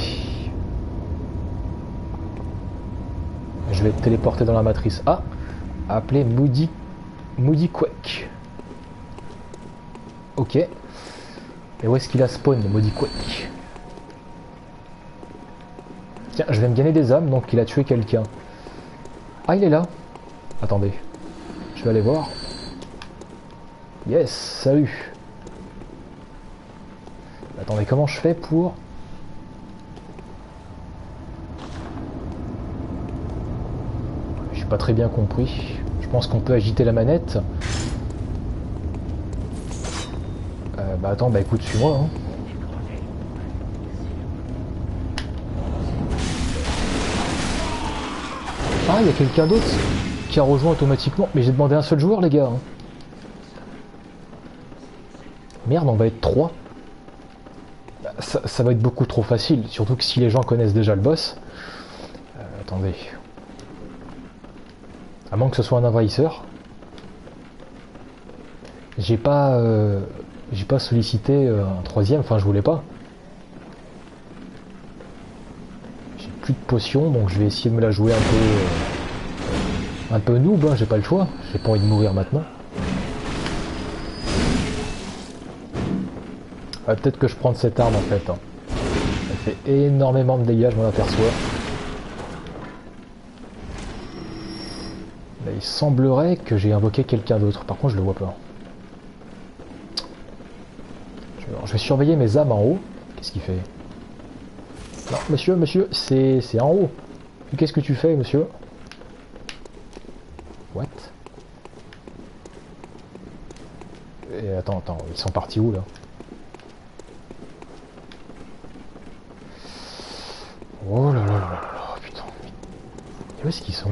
Je vais être téléporté dans la matrice. Ah! Appelé Moody Quake. Ok. Et où est-ce qu'il a spawn, Moody Quake? Tiens, je vais me gagner des âmes, donc il a tué quelqu'un. Ah, il est là. Attendez. Je vais aller voir. Yes, salut. Attendez, comment je fais pour... J'ai pas très bien compris. Je pense qu'on peut agiter la manette. Bah attends, bah écoute, suis-moi. Hein. Ah, il y a quelqu'un d'autre qui a rejoint automatiquement. Mais j'ai demandé un seul joueur, les gars. Hein. Merde, on va être 3. Ça va être beaucoup trop facile, surtout que si les gens connaissent déjà le boss. Attendez. À moins que ce soit un envahisseur. J'ai pas sollicité un troisième, enfin je voulais pas. J'ai plus de potions, donc je vais essayer de me la jouer un peu noob, hein, j'ai pas le choix. J'ai pas envie de mourir maintenant. Peut-être que je prends cette arme en fait. Hein. Elle fait énormément de dégâts, je m'en aperçois. Mais il semblerait que j'ai invoqué quelqu'un d'autre. Par contre, je le vois pas. Je vais surveiller mes âmes en haut. Qu'est-ce qu'il fait? Non, monsieur, c'est en haut. Qu'est-ce que tu fais, monsieur? What? Et attends, ils sont partis où là? Oh là là là là, putain. Où est-ce qu'ils sont?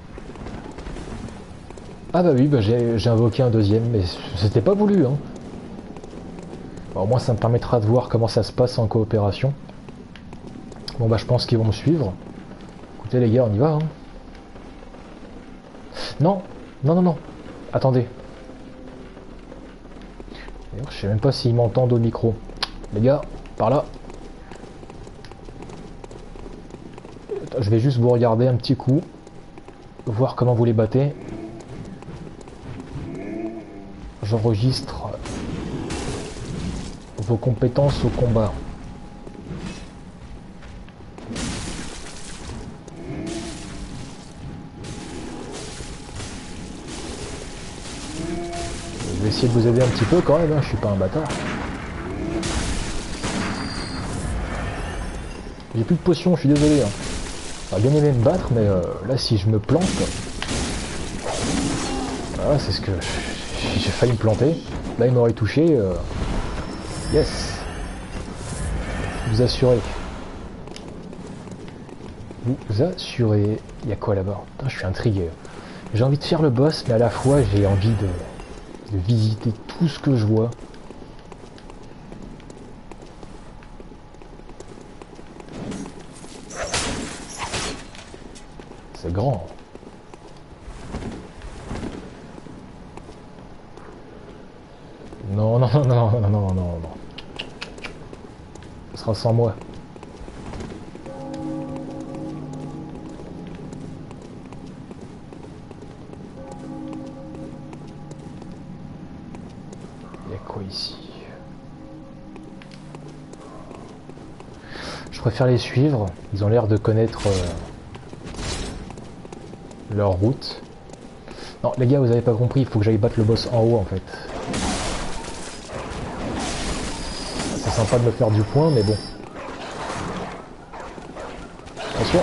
Ah bah oui, bah j'ai invoqué un deuxième, mais c'était pas voulu, hein. Bon, au moins ça me permettra de voir comment ça se passe en coopération. Bon bah je pense qu'ils vont me suivre. Écoutez les gars, on y va, hein. Non, non, non, non. Attendez. D'ailleurs, je sais même pas s'ils m'entendent au micro. Les gars, par là. Je vais juste vous regarder un petit coup. Voir comment vous les battez. J'enregistre vos compétences au combat. Je vais essayer de vous aider un petit peu quand même, hein. Je suis pas un bâtard. J'ai plus de potions, je suis désolé. Hein. J'aurais bien aimé me battre, mais là si je me plante... Voilà, c'est ce que... J'ai failli me planter. Là il m'aurait touché. Yes. Vous assurez. Vous assurez. Il y a quoi là-bas? Putain, je suis intrigué. J'ai envie de faire le boss, mais à la fois j'ai envie de visiter tout ce que je vois. C'est grand. Non, non, non, non, non, non, non, non. Ce sera sans moi. Il y a quoi ici? Je préfère les suivre. Ils ont l'air de connaître leur route. Non, les gars, vous avez pas compris. Il faut que j'aille battre le boss en haut, en fait. C'est sympa de me faire du point, mais bon. Attention.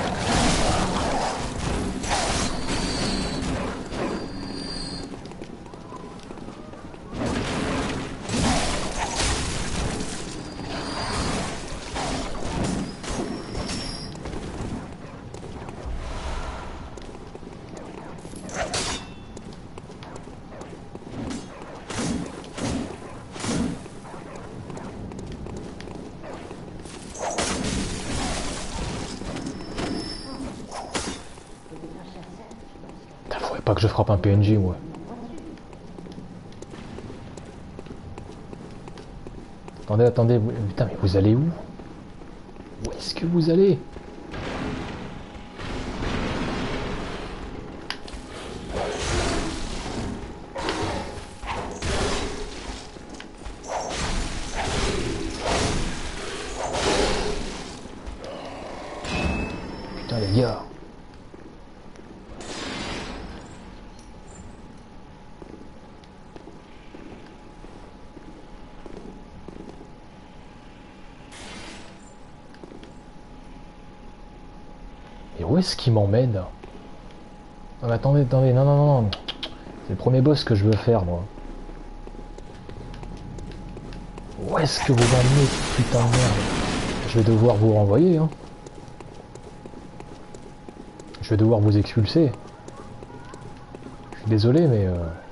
Pas que je frappe un PNJ, moi. Attendez, attendez. Putain, mais vous allez où? Où est-ce que vous allez? Putain, les gars. Et où est-ce qu'il m'emmène? Non mais attendez, attendez, non, non, non, non. C'est le premier boss que je veux faire, moi. Où est-ce que vous m'emmenez, putain de merde? Je vais devoir vous renvoyer, hein. Je vais devoir vous expulser. Je suis désolé, mais...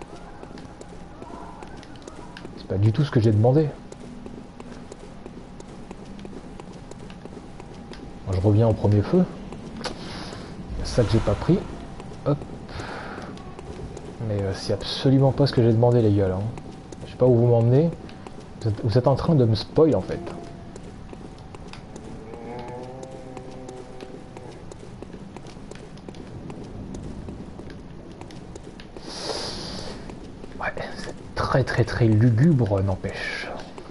c'est pas du tout ce que j'ai demandé. Moi, je reviens au premier feu. Ça que j'ai pas pris. Hop. Mais c'est absolument pas ce que j'ai demandé, les gars, là. Je sais pas où vous m'emmenez. Vous êtes en train de me spoil, en fait. Ouais, c'est très très très lugubre, n'empêche.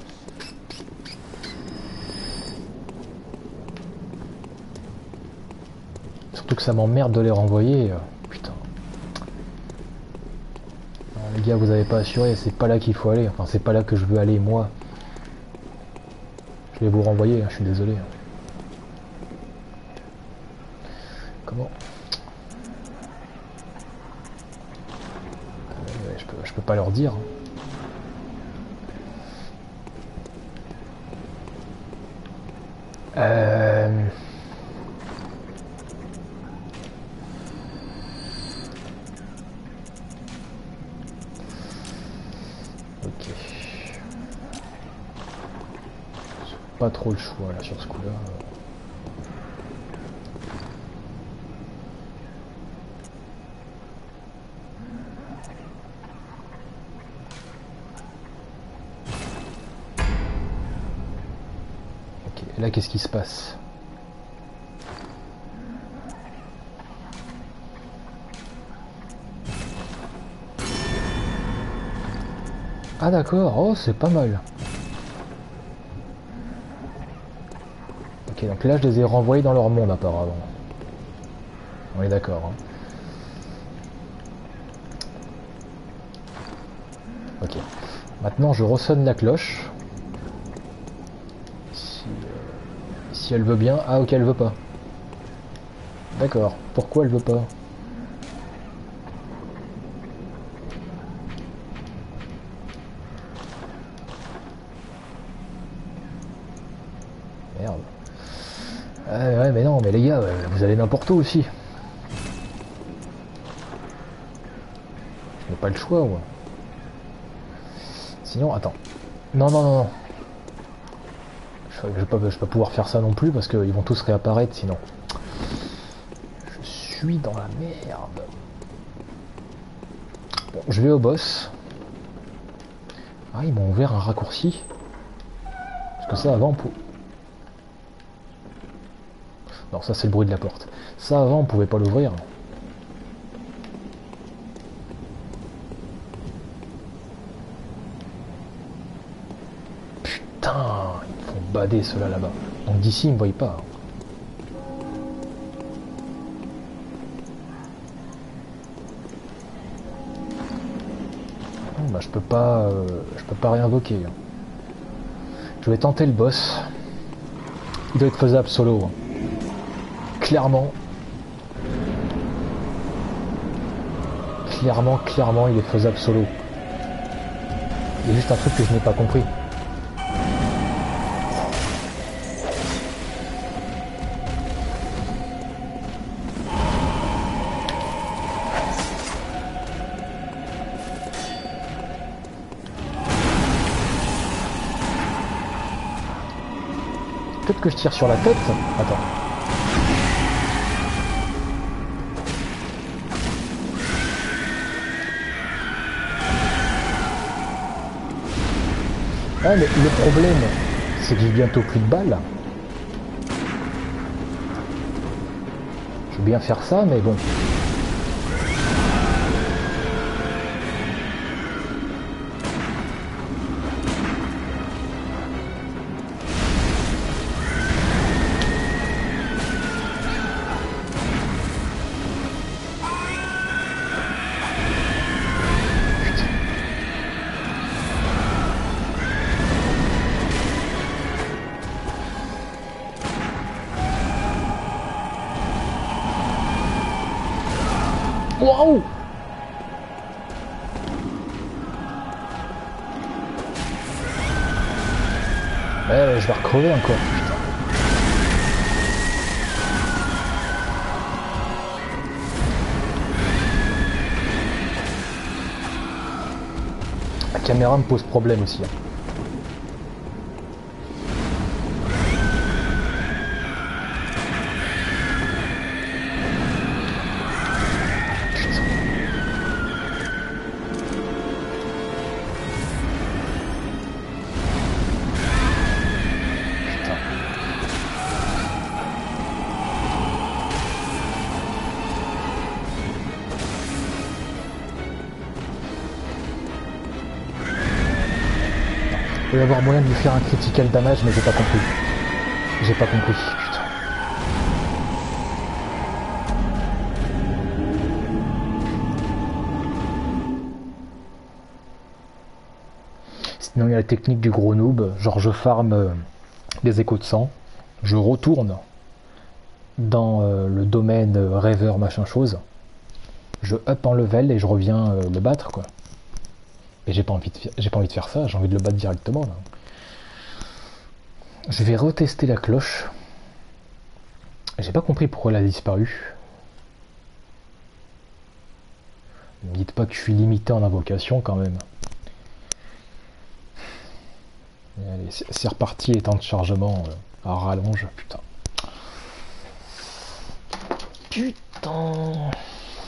Surtout que ça m'emmerde de les renvoyer. Putain. Non, les gars, vous avez pas assuré, c'est pas là qu'il faut aller. Enfin, c'est pas là que je veux aller, moi. Je vais vous renvoyer, je suis désolé. Comment? Je peux pas leur dire. Ok. Pas trop le choix là sur ce coup-là. Ok, et là qu'est-ce qui se passe? Ah d'accord, oh c'est pas mal. Ok, donc là je les ai renvoyés dans leur monde apparemment. On est d'accord. Hein. Ok. Maintenant je ressonne la cloche. Si elle veut bien... Ah ok, elle veut pas. D'accord. Pourquoi elle veut pas? Merde. Ouais mais non, mais les gars, vous allez n'importe où aussi. Je n'ai pas le choix moi. Sinon, attends. Non, non, non, non. Je vais pas pouvoir faire ça non plus parce qu'ils vont tous réapparaître sinon. Je suis dans la merde. Bon, je vais au boss. Ah, ils m'ont ouvert un raccourci. Parce que ça avant... Non, ça c'est le bruit de la porte. Ça avant on pouvait pas l'ouvrir. Putain, ils me font bader ceux-là là-bas. Donc d'ici ils me voient pas. Bah je peux pas réinvoquer. Je vais tenter le boss. Il doit être faisable solo. Clairement, il est faisable solo. Il y a juste un truc que je n'ai pas compris. Peut-être que je tire sur la tête. Attends. Ah, mais le problème, c'est que j'ai bientôt plus de balles. Je veux bien faire ça, mais bon. Waouh! Ouais, je vais recrever encore, putain. La caméra me pose problème aussi. Hein. Il va y avoir moyen de lui faire un critical damage, mais j'ai pas compris. J'ai pas compris, putain. Sinon il y a la technique du gros noob, genre je farm des échos de sang, je retourne dans le domaine rêveur machin chose, je up en level et je reviens le battre quoi. Et j'ai pas envie de faire ça, j'ai envie de le battre directement là. Je vais retester la cloche. J'ai pas compris pourquoi elle a disparu. Ne me dites pas que je suis limité en invocation quand même. Allez, c'est reparti, les temps de chargement à rallonge, putain. Putain.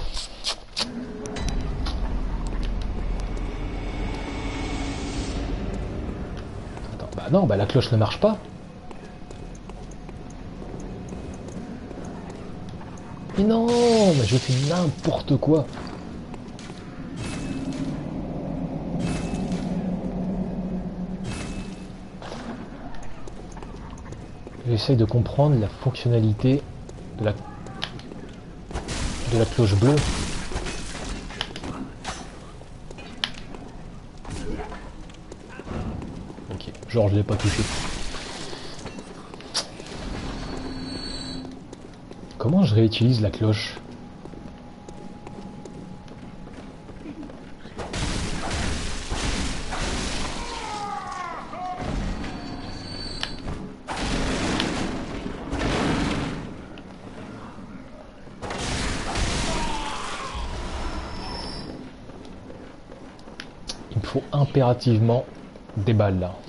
Attends, bah non, bah la cloche ne marche pas. Mais non, mais je fais n'importe quoi. J'essaye de comprendre la fonctionnalité de la cloche bleue. Ok, genre je l'ai pas touché. Comment je réutilise la cloche? Il me faut impérativement des balles là.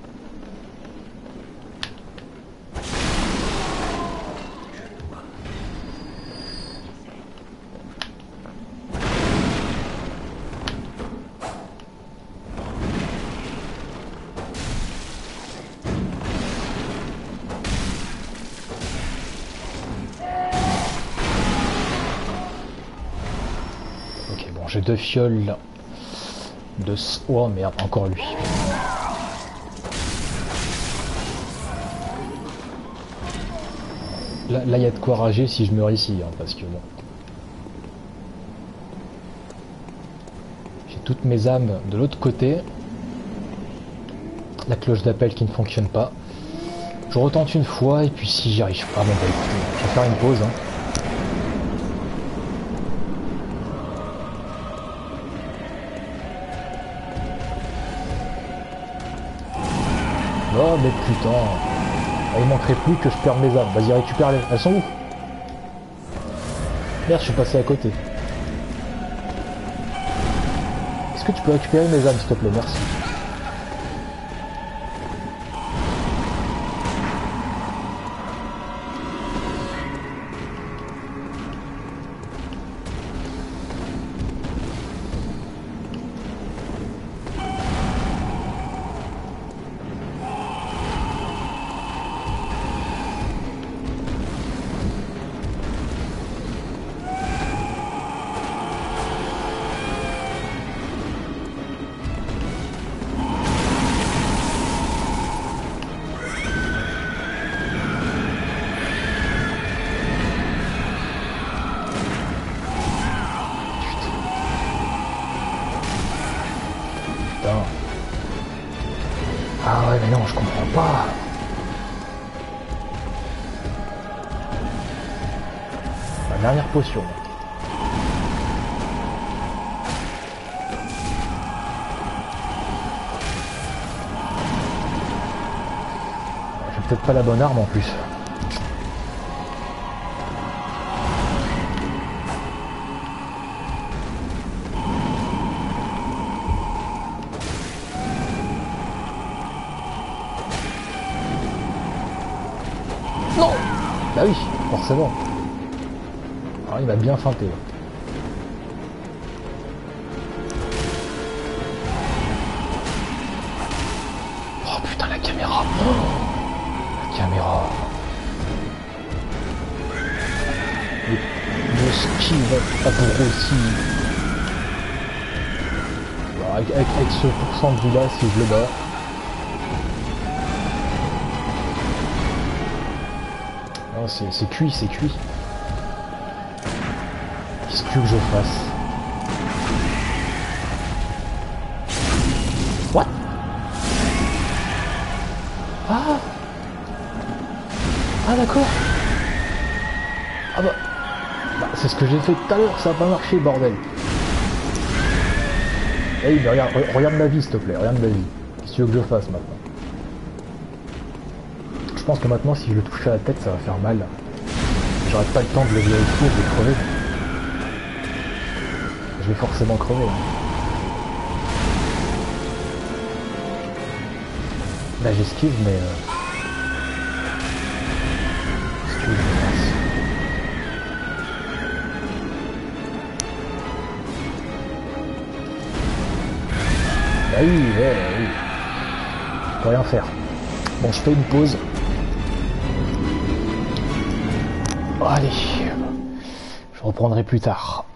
Ok, bon, j'ai 2 fioles là. Oh merde, encore lui. Là, il y a de quoi rager si je meurs ici, hein, parce que bon. J'ai toutes mes âmes de l'autre côté. La cloche d'appel qui ne fonctionne pas. Je retente une fois et puis si j'y arrive pas, bon bah écoutez, je vais faire une pause. Hein. Oh mais putain, il manquerait plus que je perde mes âmes. Vas-y, récupère-les. Elles sont où? Merde, je suis passé à côté. Est-ce que tu peux récupérer mes âmes s'il te plaît? Merci. Ah ouais mais non, je comprends pas. La dernière potion. J'ai peut-être pas la bonne arme en plus. Non! Bah oui, forcément. Alors il m'a bien feinté. Oh putain la caméra. Oh, la caméra. Le ski va pour aussi. Alors, avec ce pourcent de vie là, si je le bats. C'est cuit, c'est cuit. Qu'est-ce que je fasse? What? Ah d'accord. Ah bah c'est ce que j'ai fait tout à l'heure, ça n'a pas marché bordel. Hey mais regarde ma vie s'il te plaît, regarde ma vie. Qu'est-ce que tu veux que je fasse maintenant? Je pense que maintenant si je le touche à la tête ça va faire mal. J'aurai pas le temps de le vérifier, je vais crever. Je vais forcément crever. Hein. Là j'esquive mais... Qu'est-ce que tu veux que je fasse? Bah oui, oui. Je peux rien faire. Bon je fais une pause. Allez, je reprendrai plus tard.